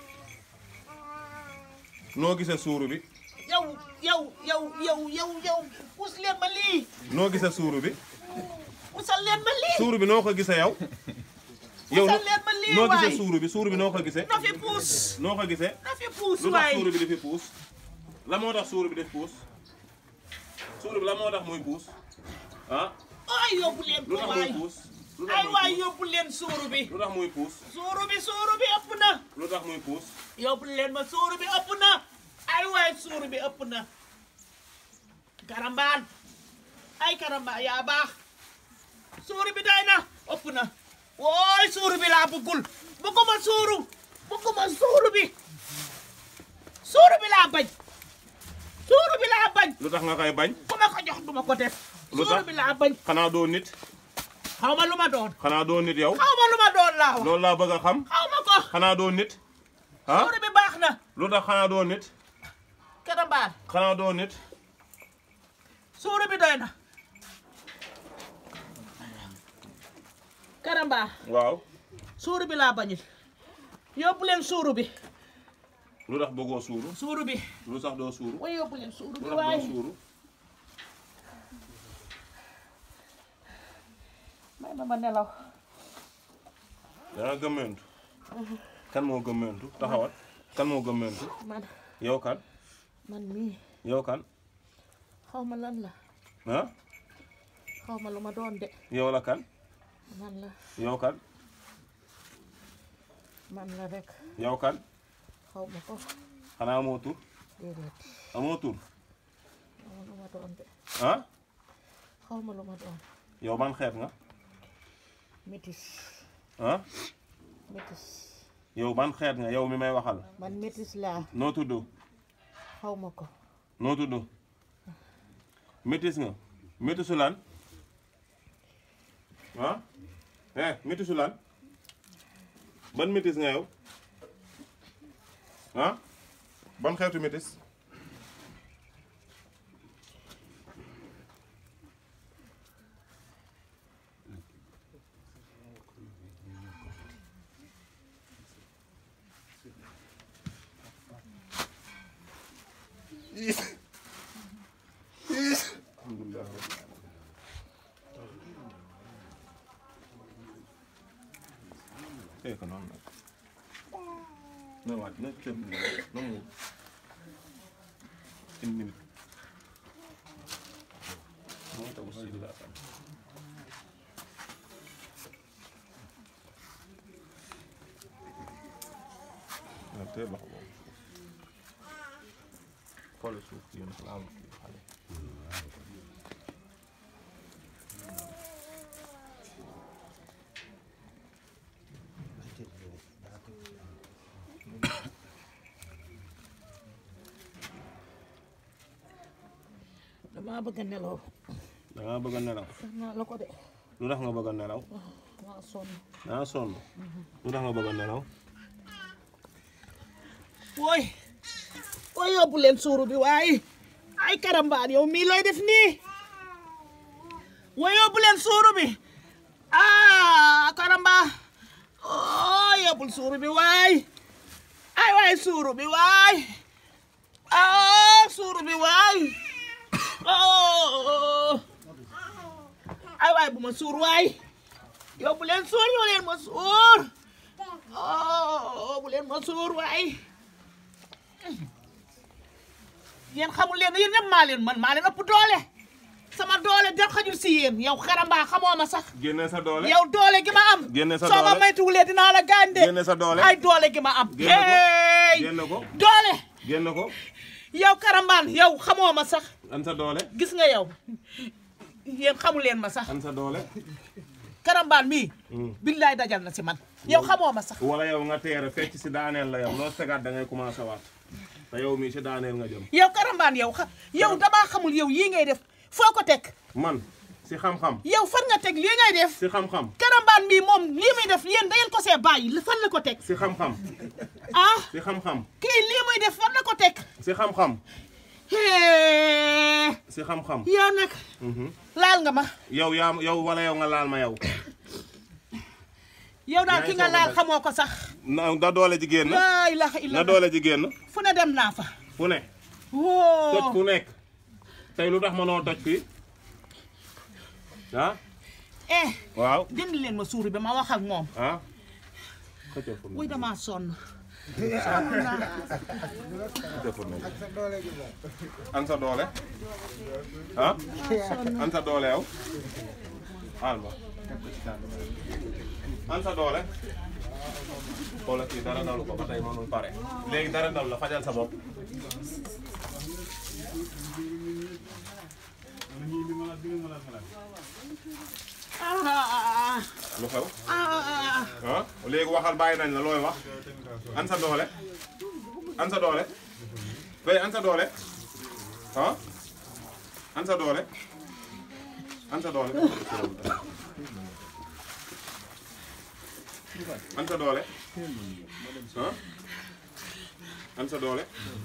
noo gisee suuru bi. yow yow yow yow yow yow puus leen ma lii. noo gisee suuru bi. puusal leen ma lii. suuru bi noo ko gisee yow. yow puusal leen ma lii noo waay. gisee suuru bi suuru bi noo ko gisee. na fi puus. noo ko gisee. na fi puus lu tax waay. suuru bi dafi puus. la moo tax suuru bi def puus. suuru bi la moo tax muy puus. ah. ay yóbbu leen lu ko tax muy waay. puus. lu tax ay muy waay puus. yóbbu leen suuru bi. lu tax muy puus. suuru bi suuru bi ëpp na. lu tax muy puus. yóbbu leen ma suuru bi ëpp na. ay waay suuru bi ëpp na. Karambaan. ay Karamba yaa baax. suuru bi day na ëpp na. wooy suuru bi laa bëggul. bëgguma suuru. bëgguma suuru bi. suuru bi laa bañ. suuru bi laa bañ. lu tax nga koy bañ. ku ma ko jox duma ko def. lu tax suuru bi laa bañ. xanaa doo nit. xaw ma lu ma doon. xanaa doo nit yow. xaw ma lu ma doon laa wax. loolu laa bëgg a xam. xaw ma ko. xanaa doo nit. ah suuru bi baax na. lu tax xanaa doo nit. Karambaan. xanaa doo nit. suuru bi doy na. Karamba. waaw. suuru bi laa bañul. yóbbu leen suuru bi. lu tax bëggoo suuru. suuru bi. lu sax doo suuru. way yóbbu leen suuru lu bi tax waaye. doo suuru. may ma ma nelaw. yaa gëmmentu. kan moo gëmmentu taxawal. kan moo gëmmentu. man yow kan. man mii. yow kan. xaw ma lan la. ah. xaw ma lu ma doon de. yow la kan. man la. yow kan. man la rek. yow kan. xaw ma ko. xanaa amoo tur. déedéet. amoo tur. xaw ma lu ma doon de. ah. xaw ma lu ma doon. yow ban xeet nga. métis. ah. métis. yow ban xeet nga yow mi may waxal. man métis laa. noo tudd. xaw ma ko. noo tudd. métis nga. métisu lan. ah. eh métisu lan. ban métis nga yow. ah. ban xeetu métis. alhamdulillah. Eh, kan nag. Na waat na tëb na mu une minute. Moo tax aussi la am. Na tey loxo boobu. Xoolal suuf si yéen xalaat xale. damaa bëgg a nelaw. da ngaa bëgg a nelaw. naa la ko de. lu tax nga bëgg a nelaw. maa sonn. daa sonn. lu tax nga bëgg a nelaw. wooy. wooy yóbbu leen suuru bi waaye. ay karambaan yow mii looy def nii. wooy yóbbu leen suuru bi. ah karamba. oh yóbbul suuru bi waay. ay waay suuru bi waay. ah suuru bi waay. oh ay waay bu ma suur waay. yóbbu leen suur yoo leen ma suur. oh bu leen ma suur waay. yéen xamul leen yéen ñëpp maa leen man maa leen ëpp doole. sama doole def xajul si yéen yow karamba xamoo ma sax. génne sa doole. yow doole gi ma am. génne sa doole soo ma maytuwulee dinaa la gaañ de. génne sa doole. ay doole gi ma am. génne ko doole. génne ko. yow karambaan yow xamoo ma sax. an sa doole. gis nga yow yéen xamu leen ma sax. an sa doole. karambaan mii. billaay dajal na si man. yow xamoo ma sax. wala yow nga teere fecc si daaneel la yow loo tegaat da ngay commencé waat te yow mii si daaneel nga jëm. yow karambaan yow xa yow damaa xamul yow yii ngay def foo ko teg. man si xam-xam. yow fan nga teg lii ngay def. si xam-xam. karambaan mii moom lii muy def yéen da ngeen ko see bàyyi fan la ko teg. si xam-xam. ah si xam-xam. kii lii muy def fan la ko teg. si xam-xam. si xam-xam. yow nag. laal nga ma. yow yaa yow wala yow nga laal ma yow. yow daal ki nga laal xamoo ko sax. na da doole ji génn. laa ilaaha illa na doole ji génn. fu ne dem naa fa. fu ne. woo toj fu nekk. tey lu tax mënoo toj fii. ah. eh. waaw. dindi leen ma suuri bi ma wax ak moom. ah. wuy damaa sonn. an sa doole. ah. an sa doole yow. alma. an sa doole. xoolal kii dara dalu ko ba tey mënul pare. léegi dara dalu la fajal sa bopp. lu xew. ah léegi waxal bàyyi nañ la looy wax. an sa doole. an sa doole. fay an sa doole. ah. an sa doole. an sa doole. an sa doole. ah. an sa doole.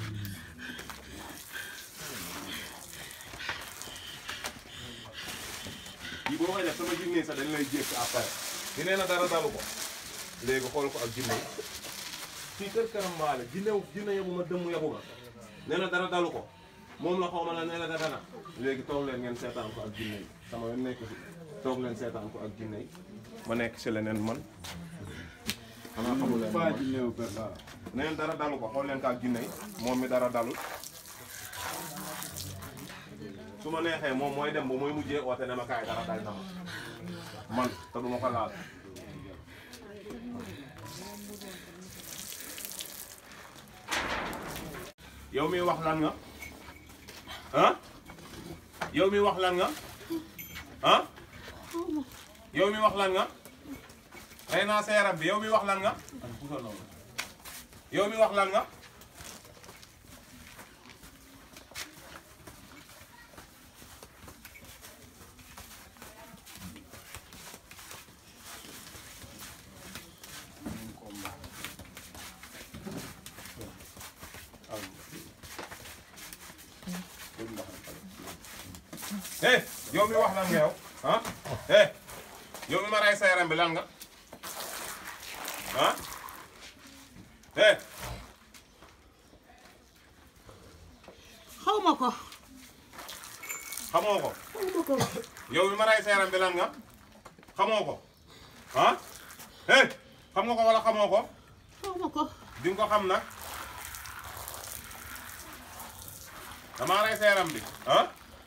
yi boo koy def sama jinne sax dañ lay jékki après di nee na dara dalu ko léegi xool ko ak jinne fii kër Karamba la jinne jinne yabu ma dëmm yabu ma nee na dara dalu ko moom la xaw ma la nee na dara na léegi toog leen ngeen seetaan ko ak jinne yi sama yoon nekk fi toog leen seetaan ko ak jinne yi ma nekk si leneen man xanaa xamul leen man nee na dara dalu ko xool leen ko ak jinne yi moom mi dara dalul su ma neexee moom mooy dem ba mooy mujjee oote ne ma kaay dara dal na ma man te du ma ko laal yow mi wax lan nga ah yow mi wax lan nga ah yow mi wax lan nga rey naa sa yaram bi yow mi wax lan nga yow mi wax lan nga eh yow mi wax lan nga yow ah eh yow mi ma rey sa yaram bi lan nga ah eh xaw ma ko. xamoo ko. xaw ma ko. yow mi ma rey sa yaram bi lan nga xamoo ko ah eh xam nga ko wala xamoo ko. xaw ma ko. di nga ko xam nag damaa rey sa yaram bi ah.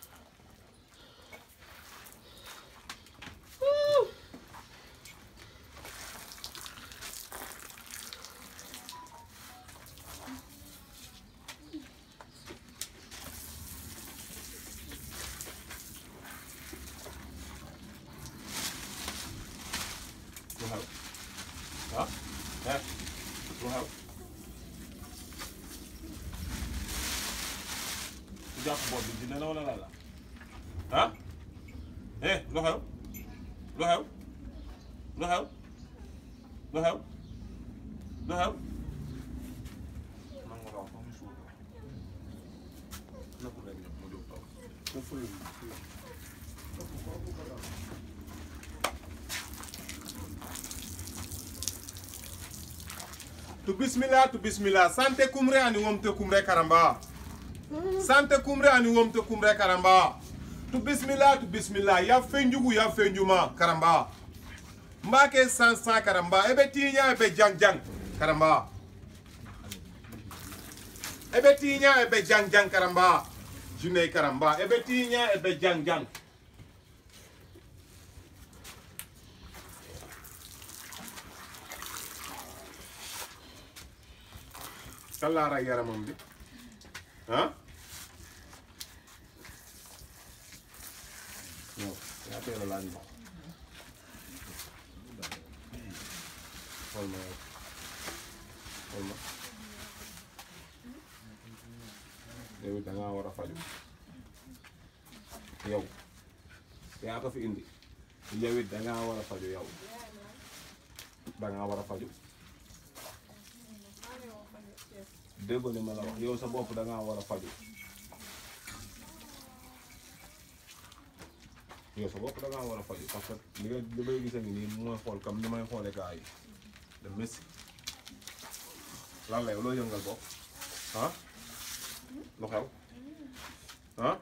ah eh lu xew ku jàpp bopp bi dina la wala la la lu xew lu xew lu xew lu xew lu xew nangu raw fa mu suul na ko leen mu jóg taw mu ful tu bismillah tu bismillah sante kumre ani womte kumre karamba sante kumre ani womte kumre karamba tu bismillah tu bismillah ya fenjugu ya fenjuma karamba mbake san san karamba ebe tinya ebe jang jang karamba ebe tinya ebe jang jang karamba june karamba ebe tinya ebe jang jang kallara yaramam bi ah no ya teel a laaj ndox xool ma xool ma yow da ngaa war a faju yow yaa ko fi indi yow it da ngaa war a faju yow da ngaa war a faju déggoo li ma la wax yow sa bopp da ngaa war a faju yow sa bopp da ngaa war a faju parce que li nga li may gis ngi nii mooy xool comme ni may xoolee gars yi de messi lan la yow loo yëngal bopp ah lu xew ah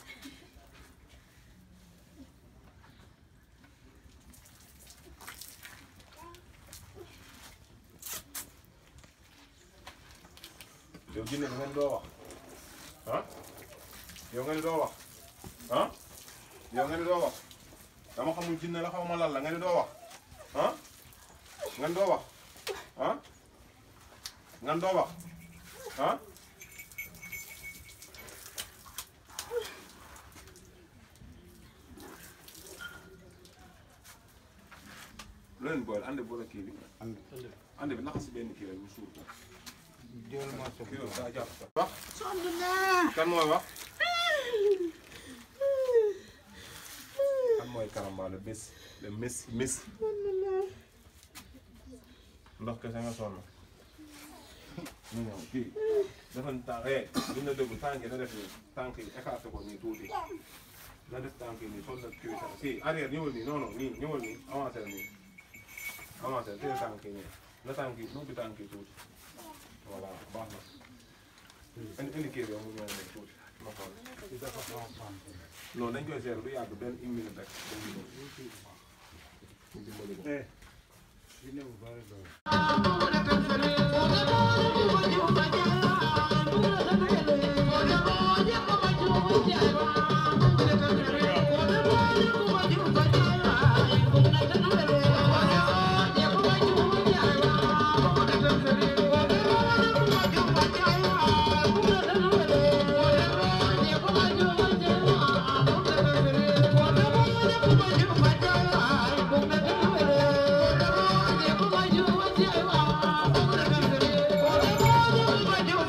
yow jinne nga ni doo wax ah yow nga ni doo wax ah yow nga ni doo wax dama xamul jinne la xaw ma lan la nga ni doo wax ah nga ni doo wax ah nga ni doo wax ah lu leen boole ande boole kii bi ande bi naxa si benn kii rek bu suur ko jël ma sa kii daa jàpp wax sonn naa. kan mooy wax kan mooy karamba le messi le messi messi ndox kese nga sonn ñu ñëw kii dafa tànk eh duñ la déglu tànk yi na def nii tànk yi écarté ko nii tuuti na def tànk yi nii sol na kii sax kii arrière ñëwal nii non non nii ñëwal nii avancé la nii avancé la teel tànk yi nii na tànk yi nubbi tànk yi tuuti voilà baax na indi indi kii bi mu ñëw nii tuuti ma xool non dañ koy seetlu du yàgg benn une minute rek dañ di ñëw dimbali ko. dina bu bari doon Thank you.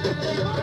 Thank you.